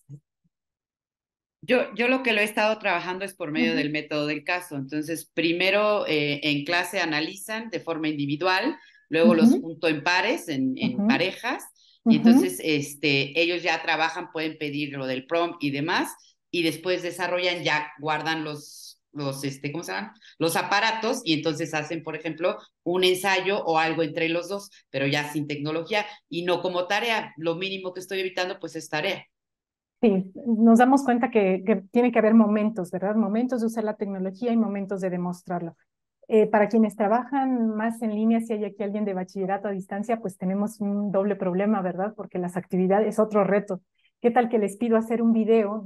Yo lo que lo he estado trabajando es por medio del método del caso. Entonces, primero en clase analizan de forma individual, luego los junto en pares, en parejas, y entonces ellos ya trabajan, pueden pedir lo del prompt y demás, y después desarrollan, ya guardan ¿cómo se llaman? Los aparatos, y entonces hacen, por ejemplo, un ensayo o algo entre los dos, pero ya sin tecnología, y no como tarea. Lo mínimo que estoy evitando, pues, es tarea. Sí, nos damos cuenta que tiene que haber momentos, ¿verdad? Momentos de usar la tecnología y momentos de demostrarlo. Para quienes trabajan más en línea, si hay aquí alguien de bachillerato a distancia, pues tenemos un doble problema, ¿verdad? Porque las actividades es otro reto. ¿Qué tal que les pido hacer un video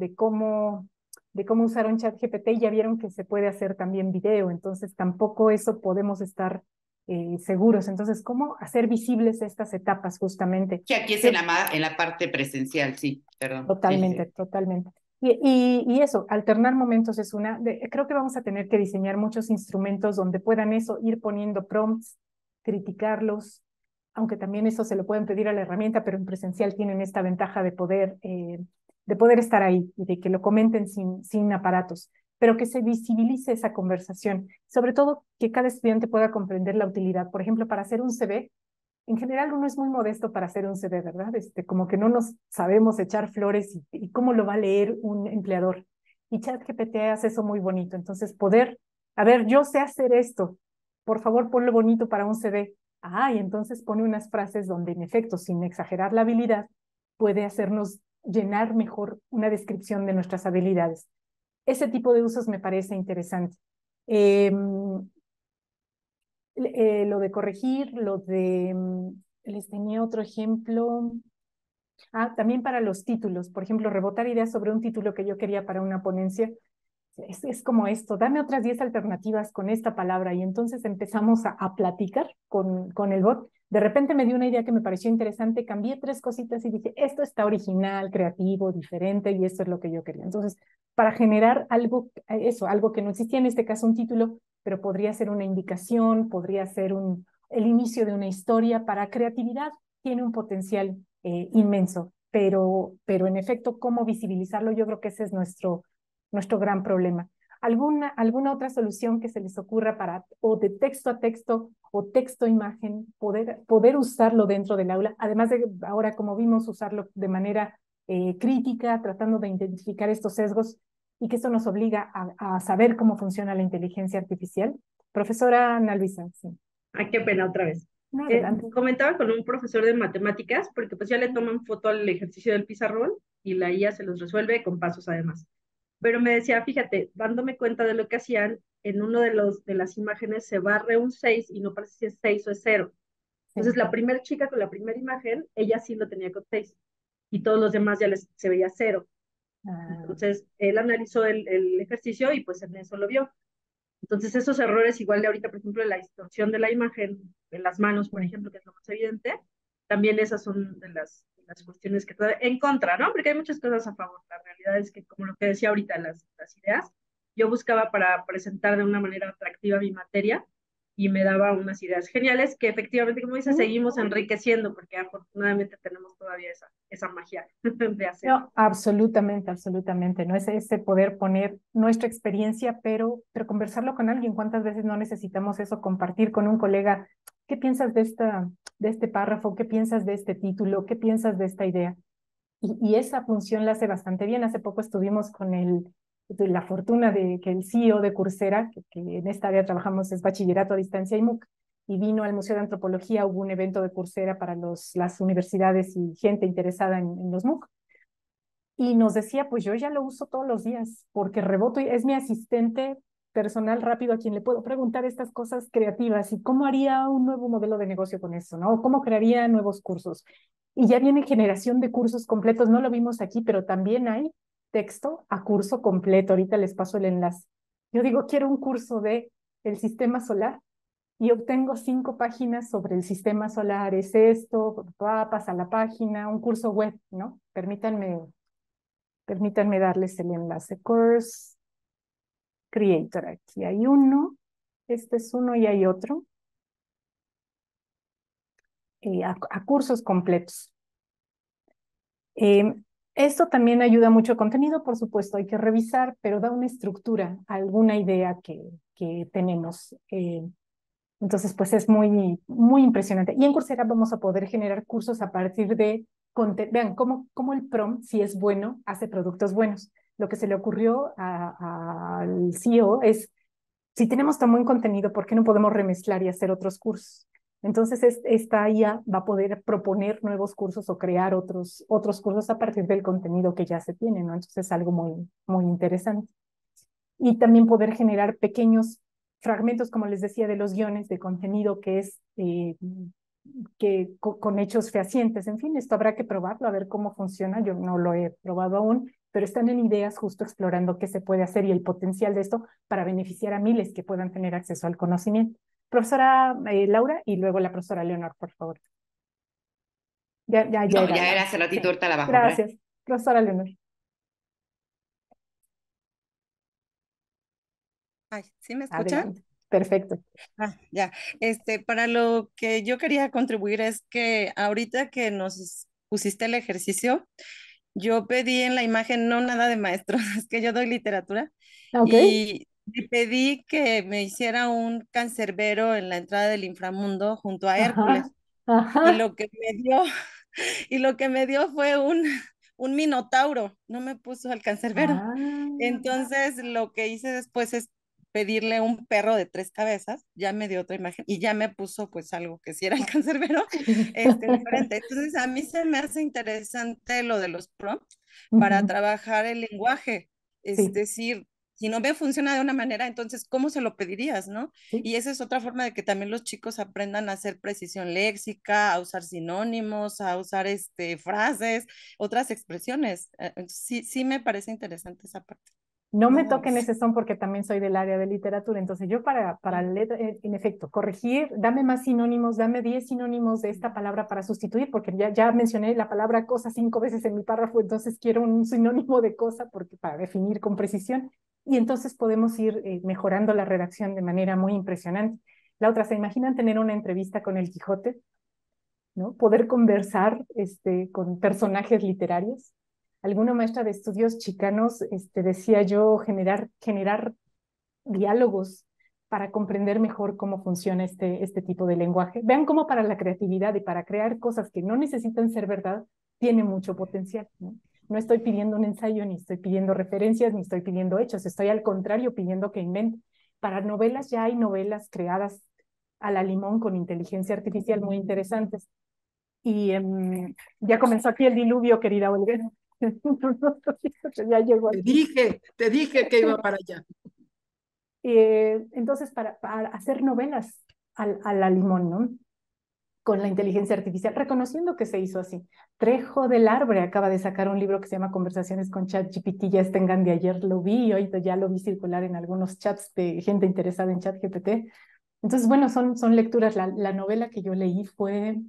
de cómo usar un chat GPT y ya vieron que se puede hacer también video? Entonces tampoco eso podemos estar seguros. Entonces, ¿cómo hacer visibles estas etapas justamente? Que aquí es en la parte presencial, sí, perdón. Totalmente, totalmente. Y eso, alternar momentos es creo que vamos a tener que diseñar muchos instrumentos donde puedan eso, ir poniendo prompts, criticarlos, aunque también eso se lo pueden pedir a la herramienta, pero en presencial tienen esta ventaja de poder estar ahí y de que lo comenten sin aparatos, pero que se visibilice esa conversación, sobre todo que cada estudiante pueda comprender la utilidad. Por ejemplo, para hacer un CV, en general uno es muy modesto para hacer un CV, ¿verdad? Como que no nos sabemos echar flores y cómo lo va a leer un empleador. Y ChatGPT hace eso muy bonito. Entonces, a ver, yo sé hacer esto, por favor ponlo bonito para un CV. Y entonces pone unas frases donde, en efecto, sin exagerar la habilidad, puede hacernos llenar mejor una descripción de nuestras habilidades. Ese tipo de usos me parece interesante. Lo de corregir, les tenía otro ejemplo. También para los títulos, por ejemplo, rebotar ideas sobre un título que yo quería para una ponencia. Es como esto, dame otras 10 alternativas con esta palabra y entonces empezamos a platicar con el bot. De repente me dio una idea que me pareció interesante, cambié 3 cositas y dije, esto está original, creativo, diferente y esto es lo que yo quería. Entonces, para generar algo que no existía, en este caso un título, pero podría ser una indicación, podría ser el inicio de una historia. Para creatividad tiene un potencial inmenso. pero en efecto, ¿cómo visibilizarlo? Yo creo que ese es nuestro gran problema. ¿Alguna otra solución que se les ocurra para, o de texto a texto, o texto a imagen, poder usarlo dentro del aula? Además de ahora, como vimos, usarlo de manera crítica, tratando de identificar estos sesgos, y que esto nos obliga a saber cómo funciona la inteligencia artificial. Profesora Ana Luisa, sí. Ay, qué pena otra vez. No, adelante. Comentaba con un profesor de matemáticas, porque pues ya le toman foto al ejercicio del pizarrón y la IA se los resuelve con pasos además. Pero me decía, fíjate, dándome cuenta de lo que hacían, en uno de las imágenes se barre un 6 y no parece si es 6 o es 0. Entonces la primera chica con la primera imagen, ella sí lo tenía con 6 y todos los demás ya se veía 0. Entonces él analizó el ejercicio y pues en eso lo vio. Entonces esos errores, igual de ahorita, por ejemplo, la distorsión de la imagen en las manos, por ejemplo, que es lo más evidente, también esas son de las cuestiones que en contra, ¿no? Porque hay muchas cosas a favor. La realidad es que, como lo que decía ahorita, las ideas, yo buscaba para presentar de una manera atractiva mi materia y me daba unas ideas geniales que efectivamente, como dice, seguimos enriqueciendo porque afortunadamente tenemos todavía esa magia de hacer. No, absolutamente, absolutamente, ¿no? Ese poder poner nuestra experiencia, pero conversarlo con alguien. ¿Cuántas veces no necesitamos eso? Compartir con un colega, ¿qué piensas de este párrafo? ¿Qué piensas de este título? ¿Qué piensas de esta idea? Y esa función la hace bastante bien. Hace poco estuvimos con la fortuna de que el CEO de Coursera, que en esta área trabajamos, es bachillerato a distancia y MOOC, y vino al Museo de Antropología. Hubo un evento de Coursera para las universidades y gente interesada en los MOOC. Y nos decía, pues yo ya lo uso todos los días, porque reboto y es mi asistente personal rápido a quien le puedo preguntar estas cosas creativas y cómo haría un nuevo modelo de negocio con eso, ¿no? ¿Cómo crearía nuevos cursos? Y ya viene generación de cursos completos, no lo vimos aquí, pero también hay texto a curso completo. Ahorita les paso el enlace. Yo digo, quiero un curso de el sistema solar y obtengo 5 páginas sobre el sistema solar. Es esto, pasa a la página, un curso web, ¿no? Permítanme darles el enlace. Course Creator. Aquí hay uno. Este es uno y hay otro. A cursos completos. Esto también ayuda mucho contenido, por supuesto, hay que revisar, pero da una estructura, alguna idea que tenemos. Entonces, pues es muy, muy impresionante. Y en Coursera vamos a poder generar cursos a partir de, vean, cómo el prompt, si es bueno, hace productos buenos. Lo que se le ocurrió al CEO es, si tenemos tan buen contenido, ¿por qué no podemos remezclar y hacer otros cursos? Entonces, esta IA va a poder proponer nuevos cursos o crear otros cursos a partir del contenido que ya se tiene, ¿no? Entonces, es algo muy, muy interesante. Y también poder generar pequeños fragmentos, como les decía, de los guiones de contenido que es con hechos fehacientes. En fin, esto habrá que probarlo, a ver cómo funciona. Yo no lo he probado aún, pero están en ideas justo explorando qué se puede hacer y el potencial de esto para beneficiar a miles que puedan tener acceso al conocimiento. Profesora Laura y luego la profesora Leonor, por favor. Ya era hace ratito, sí. ahorita la bajo. Gracias. Profesora Leonor. Ay, ¿sí me escuchan? Adelante. Perfecto. Ya. Para lo que yo quería contribuir es que ahorita que nos pusiste el ejercicio, yo pedí en la imagen, no nada de maestro, es que yo doy literatura, y pedí que me hiciera un cancerbero en la entrada del inframundo junto a Hércules. Y lo que me dio fue un minotauro, no me puso el cancerbero. Entonces lo que hice después es pedirle un perro de 3 cabezas, ya me dio otra imagen y ya me puso pues algo que sí era el cancerbero, diferente. Entonces a mí se me hace interesante lo de los prompts para trabajar el lenguaje, es decir, si no me funciona de una manera, entonces, ¿cómo se lo pedirías, no? Y esa es otra forma de que también los chicos aprendan a hacer precisión léxica, a usar sinónimos, a usar frases, otras expresiones. Sí me parece interesante esa parte. No me toquen ese son porque también soy del área de literatura, entonces yo para letra, en efecto, corregir, dame más sinónimos, dame 10 sinónimos de esta palabra para sustituir, porque ya mencioné la palabra cosa 5 veces en mi párrafo, entonces quiero un sinónimo de cosa para definir con precisión, y entonces podemos ir mejorando la redacción de manera muy impresionante. La otra, ¿se imaginan tener una entrevista con el Quijote? ¿no? Poder conversar con personajes literarios. Alguna maestra de estudios chicanos decía yo generar diálogos para comprender mejor cómo funciona este tipo de lenguaje. Vean cómo para la creatividad y para crear cosas que no necesitan ser verdad, tiene mucho potencial, ¿no? No estoy pidiendo un ensayo, ni estoy pidiendo referencias, ni estoy pidiendo hechos, estoy al contrario pidiendo que invente. Para novelas ya hay novelas creadas a la limón con inteligencia artificial muy interesantes. Y ya comenzó aquí el diluvio, querida Olga. Ya llegó aquí. Te dije que iba para allá. Entonces, para hacer novelas a la limón, ¿no? Con la inteligencia artificial, reconociendo que se hizo así. Trejo del Arbre acaba de sacar un libro que se llama Conversaciones con ChatGPT, ya está en Gandhi, ayer lo vi y hoy ya lo vi circular en algunos chats de gente interesada en ChatGPT. Entonces, bueno, son lecturas. La novela que yo leí fue,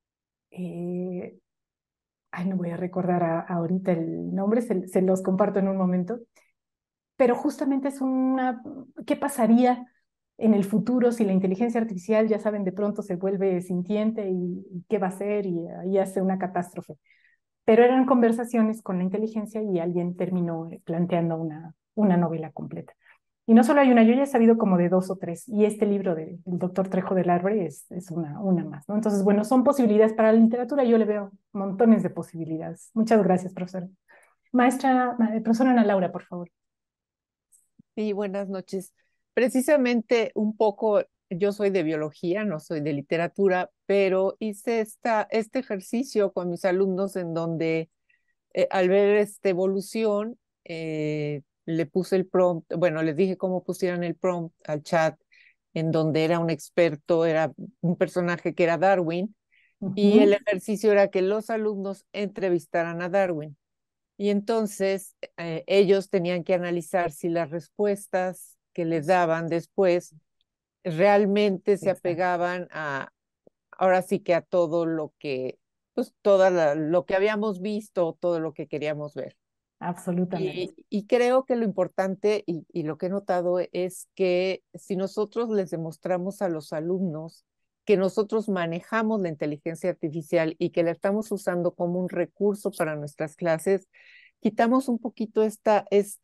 no voy a recordar ahorita el nombre, se los comparto en un momento, pero justamente es ¿qué pasaría en el futuro si la inteligencia artificial, ya saben, de pronto se vuelve sintiente y qué va a hacer y ahí hace una catástrofe? Pero eran conversaciones con la inteligencia y alguien terminó planteando una novela completa. Y no solo hay una, yo ya he sabido como de 2 o 3, y este libro del doctor Trejo del Arbre es una más, ¿no? Entonces, bueno, son posibilidades para la literatura, yo le veo montones de posibilidades. Muchas gracias, profesora. Profesora Ana Laura, por favor. Sí, buenas noches. Precisamente un poco, yo soy de biología, no soy de literatura, pero hice este ejercicio con mis alumnos en donde al ver esta evolución, le puse el prompt, bueno, les dije cómo pusieran el prompt al chat, en donde era un experto, era un personaje que era Darwin, y el ejercicio era que los alumnos entrevistaran a Darwin. Y entonces ellos tenían que analizar si las respuestas que les daban después realmente se apegaban ahora sí que a todo lo que, pues lo que habíamos visto, todo lo que queríamos ver. Absolutamente. Y creo que lo importante y lo que he notado es que si nosotros les demostramos a los alumnos que nosotros manejamos la inteligencia artificial y que la estamos usando como un recurso para nuestras clases, quitamos un poquito esta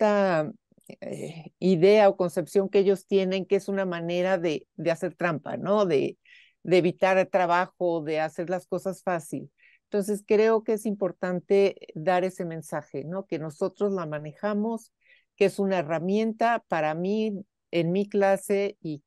idea o concepción que ellos tienen, que es una manera de hacer trampa, ¿no? De evitar el trabajo, de hacer las cosas fácil. Entonces creo que es importante dar ese mensaje, ¿no? Que nosotros la manejamos, que es una herramienta para mí en mi clase y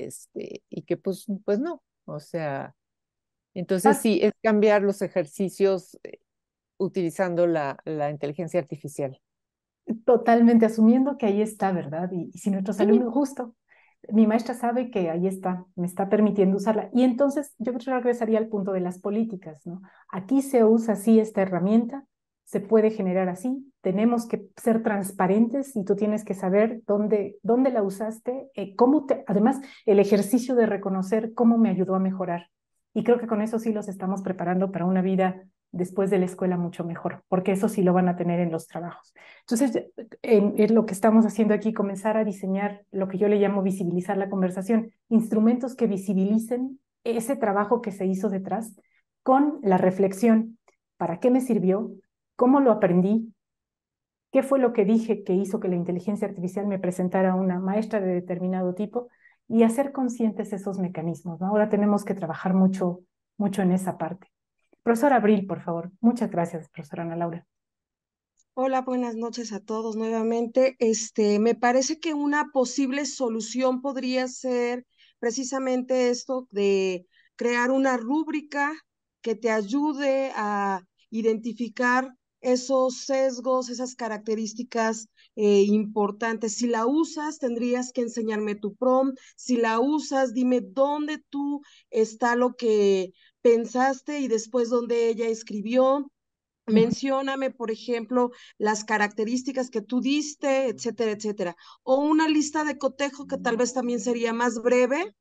que pues no, o sea, entonces sí, es cambiar los ejercicios utilizando la inteligencia artificial. Totalmente, asumiendo que ahí está, ¿verdad? Y si nuestros alumnos, justo, mi maestra sabe que ahí está, me está permitiendo usarla. Y entonces yo regresaría al punto de las políticas, ¿no? Aquí se usa así esta herramienta, se puede generar así, tenemos que ser transparentes y tú tienes que saber dónde la usaste, además, el ejercicio de reconocer cómo me ayudó a mejorar. Y creo que con eso sí los estamos preparando para una vida después de la escuela mucho mejor, porque eso sí lo van a tener en los trabajos. Entonces, es lo que estamos haciendo aquí, comenzar a diseñar lo que yo le llamo visibilizar la conversación, instrumentos que visibilicen ese trabajo que se hizo detrás con la reflexión. ¿Para qué me sirvió? ¿Cómo lo aprendí? ¿Qué fue lo que dije que hizo que la inteligencia artificial me presentara una maestra de determinado tipo? Y hacer conscientes esos mecanismos, ¿no? Ahora tenemos que trabajar mucho en esa parte. Profesora Abril, por favor. Muchas gracias, profesora Ana Laura. Hola, buenas noches a todos nuevamente. Me parece que una posible solución podría ser precisamente esto de crear una rúbrica que te ayude a identificar esos sesgos, esas características importantes. Si la usas, tendrías que enseñarme tu prompt. Si la usas, dime dónde tú está lo que pensaste y después dónde ella escribió. Mencióname, por ejemplo, las características que tú diste, etcétera, etcétera. O una lista de cotejo que tal vez también sería más breve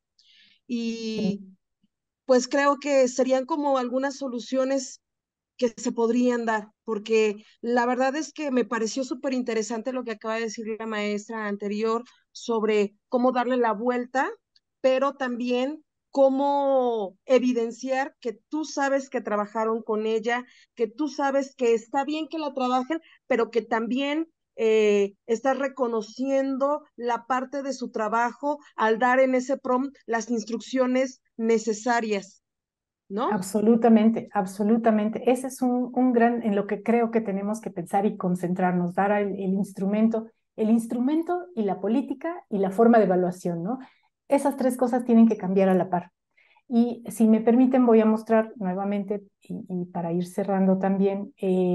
y pues creo que serían como algunas soluciones que se podrían dar, porque la verdad es que me pareció súper interesante lo que acaba de decir la maestra anterior sobre cómo darle la vuelta, pero también cómo evidenciar que tú sabes que trabajaron con ella, que tú sabes que está bien que la trabajen, pero que también estás reconociendo la parte de su trabajo al dar en ese prompt las instrucciones necesarias, ¿no? Absolutamente, absolutamente. Ese es un gran, en lo que creo que tenemos que pensar y concentrarnos, dar el instrumento y la política y la forma de evaluación, ¿no? Esas tres cosas tienen que cambiar a la par. Y si me permiten, voy a mostrar nuevamente, y para ir cerrando también,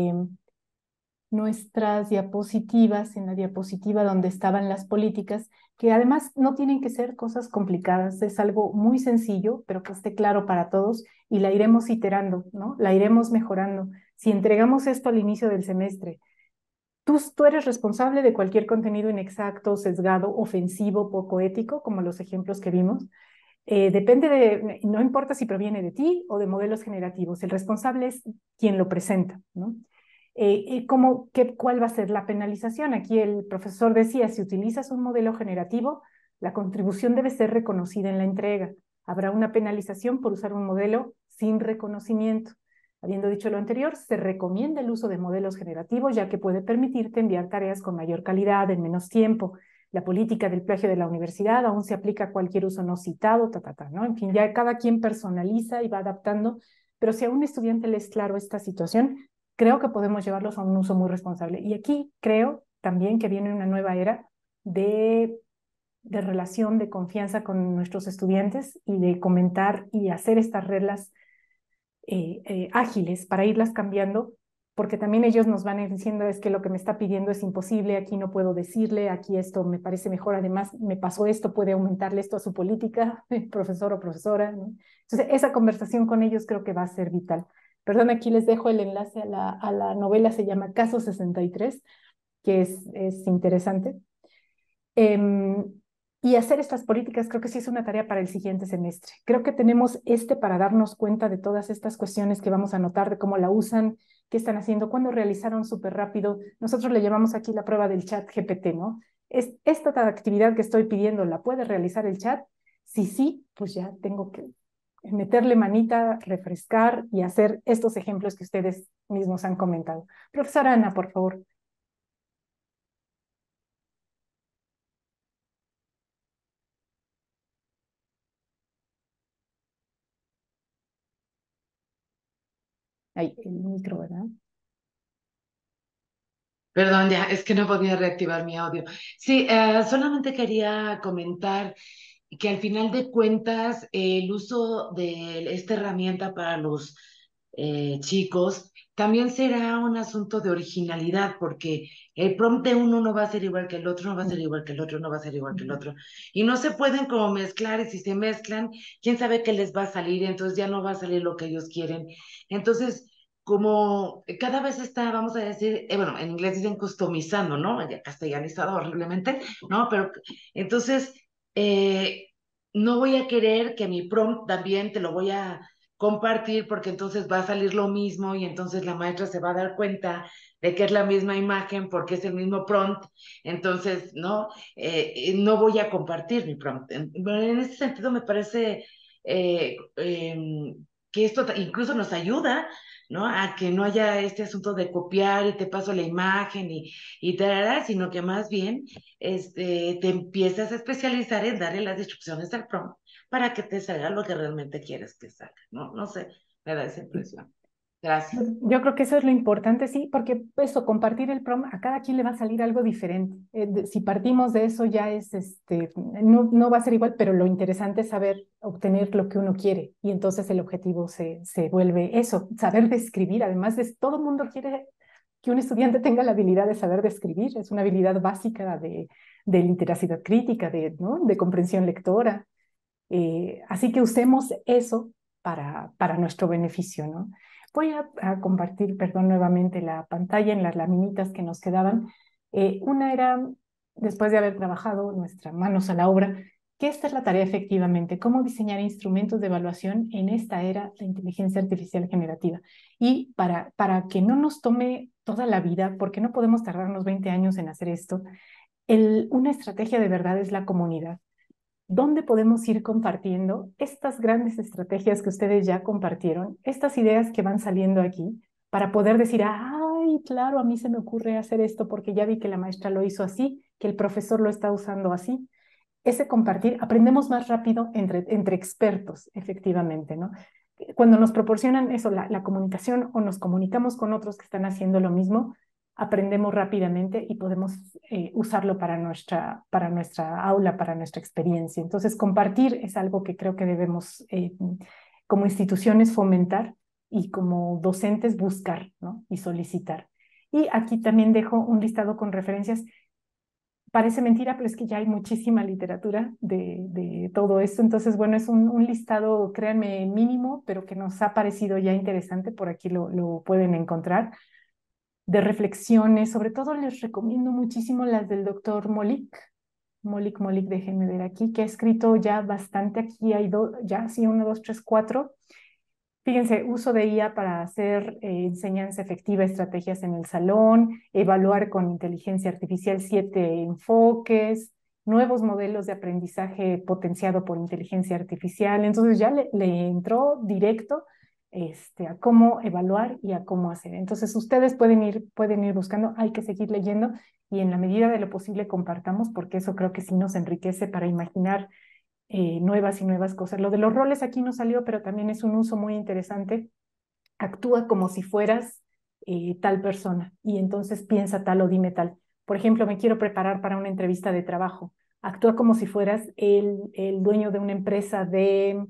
nuestras diapositivas, en la diapositiva donde estaban las políticas, que además no tienen que ser cosas complicadas, es algo muy sencillo, pero que esté claro para todos y la iremos iterando, ¿no? La iremos mejorando. Si entregamos esto al inicio del semestre, tú eres responsable de cualquier contenido inexacto, sesgado, ofensivo, poco ético, como los ejemplos que vimos. No importa si proviene de ti o de modelos generativos, el responsable es quien lo presenta, ¿no? ¿Cuál va a ser la penalización? Aquí el profesor decía, si utilizas un modelo generativo, la contribución debe ser reconocida en la entrega. Habrá una penalización por usar un modelo sin reconocimiento. Habiendo dicho lo anterior, se recomienda el uso de modelos generativos, ya que puede permitirte enviar tareas con mayor calidad en menos tiempo. La política del plagio de la universidad aún se aplica a cualquier uso no citado, ¿no? En fin, ya cada quien personaliza y va adaptando, pero si a un estudiante le es claro esta situación, creo que podemos llevarlos a un uso muy responsable. Y aquí creo también que viene una nueva era de relación, de confianza con nuestros estudiantes y de comentar y hacer estas reglas ágiles para irlas cambiando, porque también ellos nos van a ir diciendo es que lo que me está pidiendo es imposible, aquí no puedo decirle, aquí esto me parece mejor, además me pasó esto, puede aumentarle esto a su política, profesor o profesora, ¿no? Entonces esa conversación con ellos creo que va a ser vital. Perdón, aquí les dejo el enlace a la novela, se llama Caso 63, que es interesante. Y hacer estas políticas creo que sí es una tarea para el siguiente semestre. Creo que tenemos para darnos cuenta de todas estas cuestiones que vamos a notar, de cómo la usan, qué están haciendo, cuándo realizaron súper rápido. Nosotros le llamamos aquí la prueba del chat GPT, ¿no? Esta actividad que estoy pidiendo, ¿la puede realizar el chat? Si sí, pues ya tengo que meterle manita, refrescar y hacer estos ejemplos que ustedes mismos han comentado. Profesora Ana, por favor. Ahí, el micro, ¿verdad? Perdón, ya, es que no podía reactivar mi audio. Sí, solamente quería comentar que al final de cuentas el uso de esta herramienta para los chicos también será un asunto de originalidad, porque el prompt de uno no va a ser igual que el otro, no va a ser igual que el otro, no va a ser igual que el otro. Y no se pueden como mezclar, y si se mezclan, quién sabe qué les va a salir, entonces ya no va a salir lo que ellos quieren. Entonces, como cada vez está, vamos a decir, bueno, en inglés dicen customizando, ¿no? Ya castellanizado horriblemente, ¿no? Pero entonces, no voy a querer que mi prompt también te lo voy a compartir porque entonces va a salir lo mismo y entonces la maestra se va a dar cuenta de que es la misma imagen porque es el mismo prompt, entonces, ¿no? No voy a compartir mi prompt. En ese sentido me parece que esto incluso nos ayuda, ¿no? A que no haya este asunto de copiar y te paso la imagen y tarara, sino que más bien te empiezas a especializar en darle las instrucciones al prompt para que te salga lo que realmente quieres que salga, ¿no? No sé, me da esa impresión. Gracias. Yo creo que eso es lo importante, sí, porque eso, compartir el prompt, a cada quien le va a salir algo diferente. Si partimos de eso ya no va a ser igual, pero lo interesante es saber obtener lo que uno quiere y entonces el objetivo se vuelve eso, saber describir. Además, todo el mundo quiere que un estudiante tenga la habilidad de saber describir, es una habilidad básica de literacidad crítica, ¿no? De comprensión lectora. Así que usemos eso para nuestro beneficio, ¿no? Voy a compartir, perdón, nuevamente la pantalla en las laminitas que nos quedaban. Una era, después de haber trabajado nuestras manos a la obra, que esta es la tarea efectivamente, cómo diseñar instrumentos de evaluación en esta era de inteligencia artificial generativa. Y para que no nos tome toda la vida, porque no podemos tardarnos 20 años en hacer esto, una estrategia de verdad es la comunidad. ¿dónde podemos ir compartiendo estas grandes estrategias que ustedes ya compartieron, estas ideas que van saliendo aquí, para poder decir, ay, claro, a mí se me ocurre hacer esto porque ya vi que la maestra lo hizo así, que el profesor lo está usando así? Ese compartir, aprendemos más rápido entre expertos, efectivamente, ¿no? Cuando nos proporcionan eso, la comunicación, o nos comunicamos con otros que están haciendo lo mismo, aprendemos rápidamente y podemos usarlo para nuestra aula, para nuestra experiencia. Entonces, compartir es algo que creo que debemos, como instituciones, fomentar, y como docentes buscar, ¿no? Y solicitar. Y aquí también dejo un listado con referencias. Parece mentira, pero es que ya hay muchísima literatura de todo esto. Entonces, bueno, es un listado, créanme, mínimo, pero que nos ha parecido ya interesante. Por aquí lo pueden encontrar, de reflexiones. Sobre todo les recomiendo muchísimo las del doctor Molik, déjenme ver aquí, que ha escrito ya bastante. Aquí hay ya, sí, 1, 2, 3, 4. Fíjense, uso de IA para hacer enseñanza efectiva, estrategias en el salón, evaluar con inteligencia artificial 7 enfoques, nuevos modelos de aprendizaje potenciado por inteligencia artificial. Entonces ya le entró directo a cómo evaluar y a cómo hacer. Entonces ustedes pueden ir buscando, hay que seguir leyendo, y en la medida de lo posible compartamos, porque eso creo que sí nos enriquece para imaginar nuevas y nuevas cosas. Lo de los roles aquí no salió, pero también es un uso muy interesante. Actúa como si fueras tal persona, y entonces piensa tal o dime tal. Por ejemplo, me quiero preparar para una entrevista de trabajo. Actúa como si fueras el dueño de una empresa de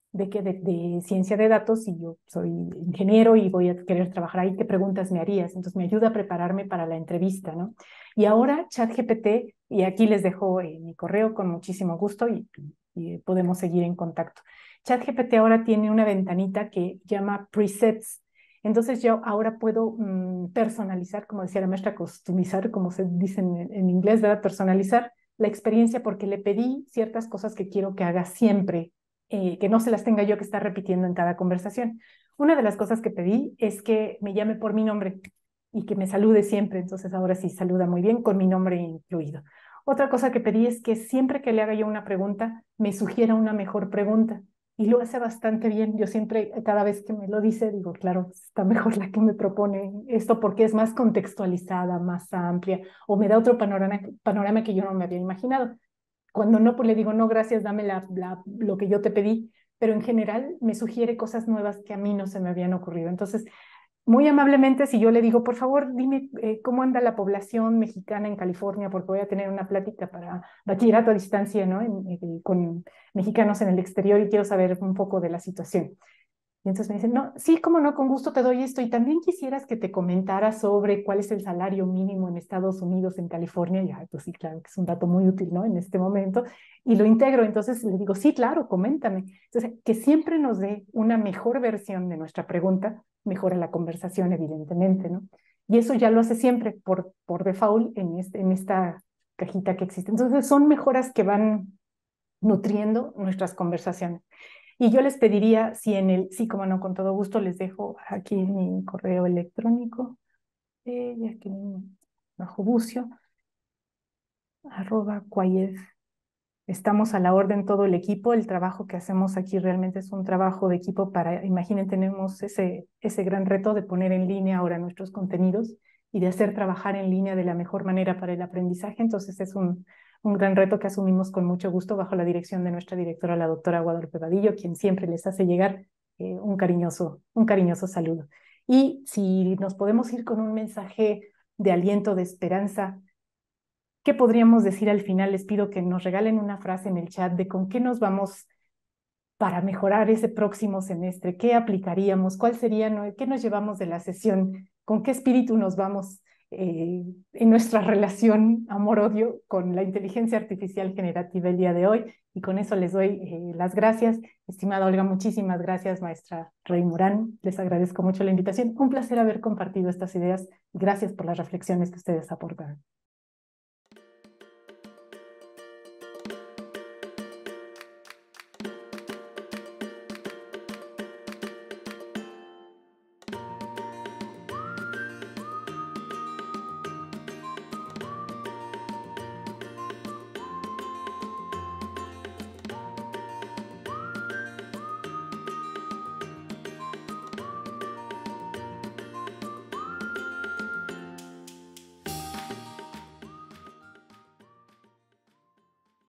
ciencia de datos, y yo soy ingeniero y voy a querer trabajar ahí. ¿Qué preguntas me harías? Entonces me ayuda a prepararme para la entrevista, ¿no? Y ahora ChatGPT, y aquí les dejo mi correo con muchísimo gusto, y podemos seguir en contacto. ChatGPT ahora tiene una ventanita que llama presets. Entonces yo ahora puedo personalizar, como decía la maestra, customizar, como se dice en inglés, ¿verdad? Personalizar la experiencia, porque le pedí ciertas cosas que quiero que haga siempre, que no se las tenga yo que estar repitiendo en cada conversación. Una de las cosas que pedí es que me llame por mi nombre y que me salude siempre. Entonces ahora sí saluda muy bien, con mi nombre incluido. Otra cosa que pedí es que siempre que le haga yo una pregunta, me sugiera una mejor pregunta. Y lo hace bastante bien. Yo siempre, cada vez que me lo dice, digo, claro, está mejor la que me propone esto, porque es más contextualizada, más amplia, o me da otro panorama que yo no me había imaginado. Cuando no, pues le digo, no, gracias, dame lo que yo te pedí, pero en general me sugiere cosas nuevas que a mí no se me habían ocurrido. Entonces, muy amablemente, si yo le digo, por favor, dime cómo anda la población mexicana en California, porque voy a tener una plática para bachillerato a distancia, ¿no? Con mexicanos en el exterior, y quiero saber un poco de la situación. Y entonces me dicen, no, sí, cómo no, con gusto te doy esto. Y también quisieras que te comentara sobre cuál es el salario mínimo en Estados Unidos, en California. Y, pues sí, claro, que es un dato muy útil, ¿no? En este momento. Y lo integro. Entonces le digo, sí, claro, coméntame. Entonces, que siempre nos dé una mejor versión de nuestra pregunta, mejora la conversación, evidentemente, ¿no? Y eso ya lo hace siempre por default en esta cajita que existe. Entonces, son mejoras que van nutriendo nuestras conversaciones. Y yo les pediría, sí, como no, con todo gusto, les dejo aquí mi correo electrónico, bajo bucio, @cuayed. Estamos a la orden todo el equipo. El trabajo que hacemos aquí realmente es un trabajo de equipo imaginen, tenemos ese gran reto de poner en línea ahora nuestros contenidos y de hacer trabajar en línea de la mejor manera para el aprendizaje. Entonces es un gran reto que asumimos con mucho gusto bajo la dirección de nuestra directora, la doctora Guadalupe Vadillo, quien siempre les hace llegar un cariñoso saludo. Y si nos podemos ir con un mensaje de aliento, de esperanza, ¿qué podríamos decir al final? Les pido que nos regalen una frase en el chat de con qué nos vamos para mejorar ese próximo semestre, qué aplicaríamos, cuál sería, qué nos llevamos de la sesión, con qué espíritu nos vamos en nuestra relación amor-odio con la inteligencia artificial generativa el día de hoy. Y con eso les doy las gracias. Estimada Olga, muchísimas gracias, maestra Rey Morán. Les agradezco mucho la invitación. Un placer haber compartido estas ideas. Gracias por las reflexiones que ustedes aportan.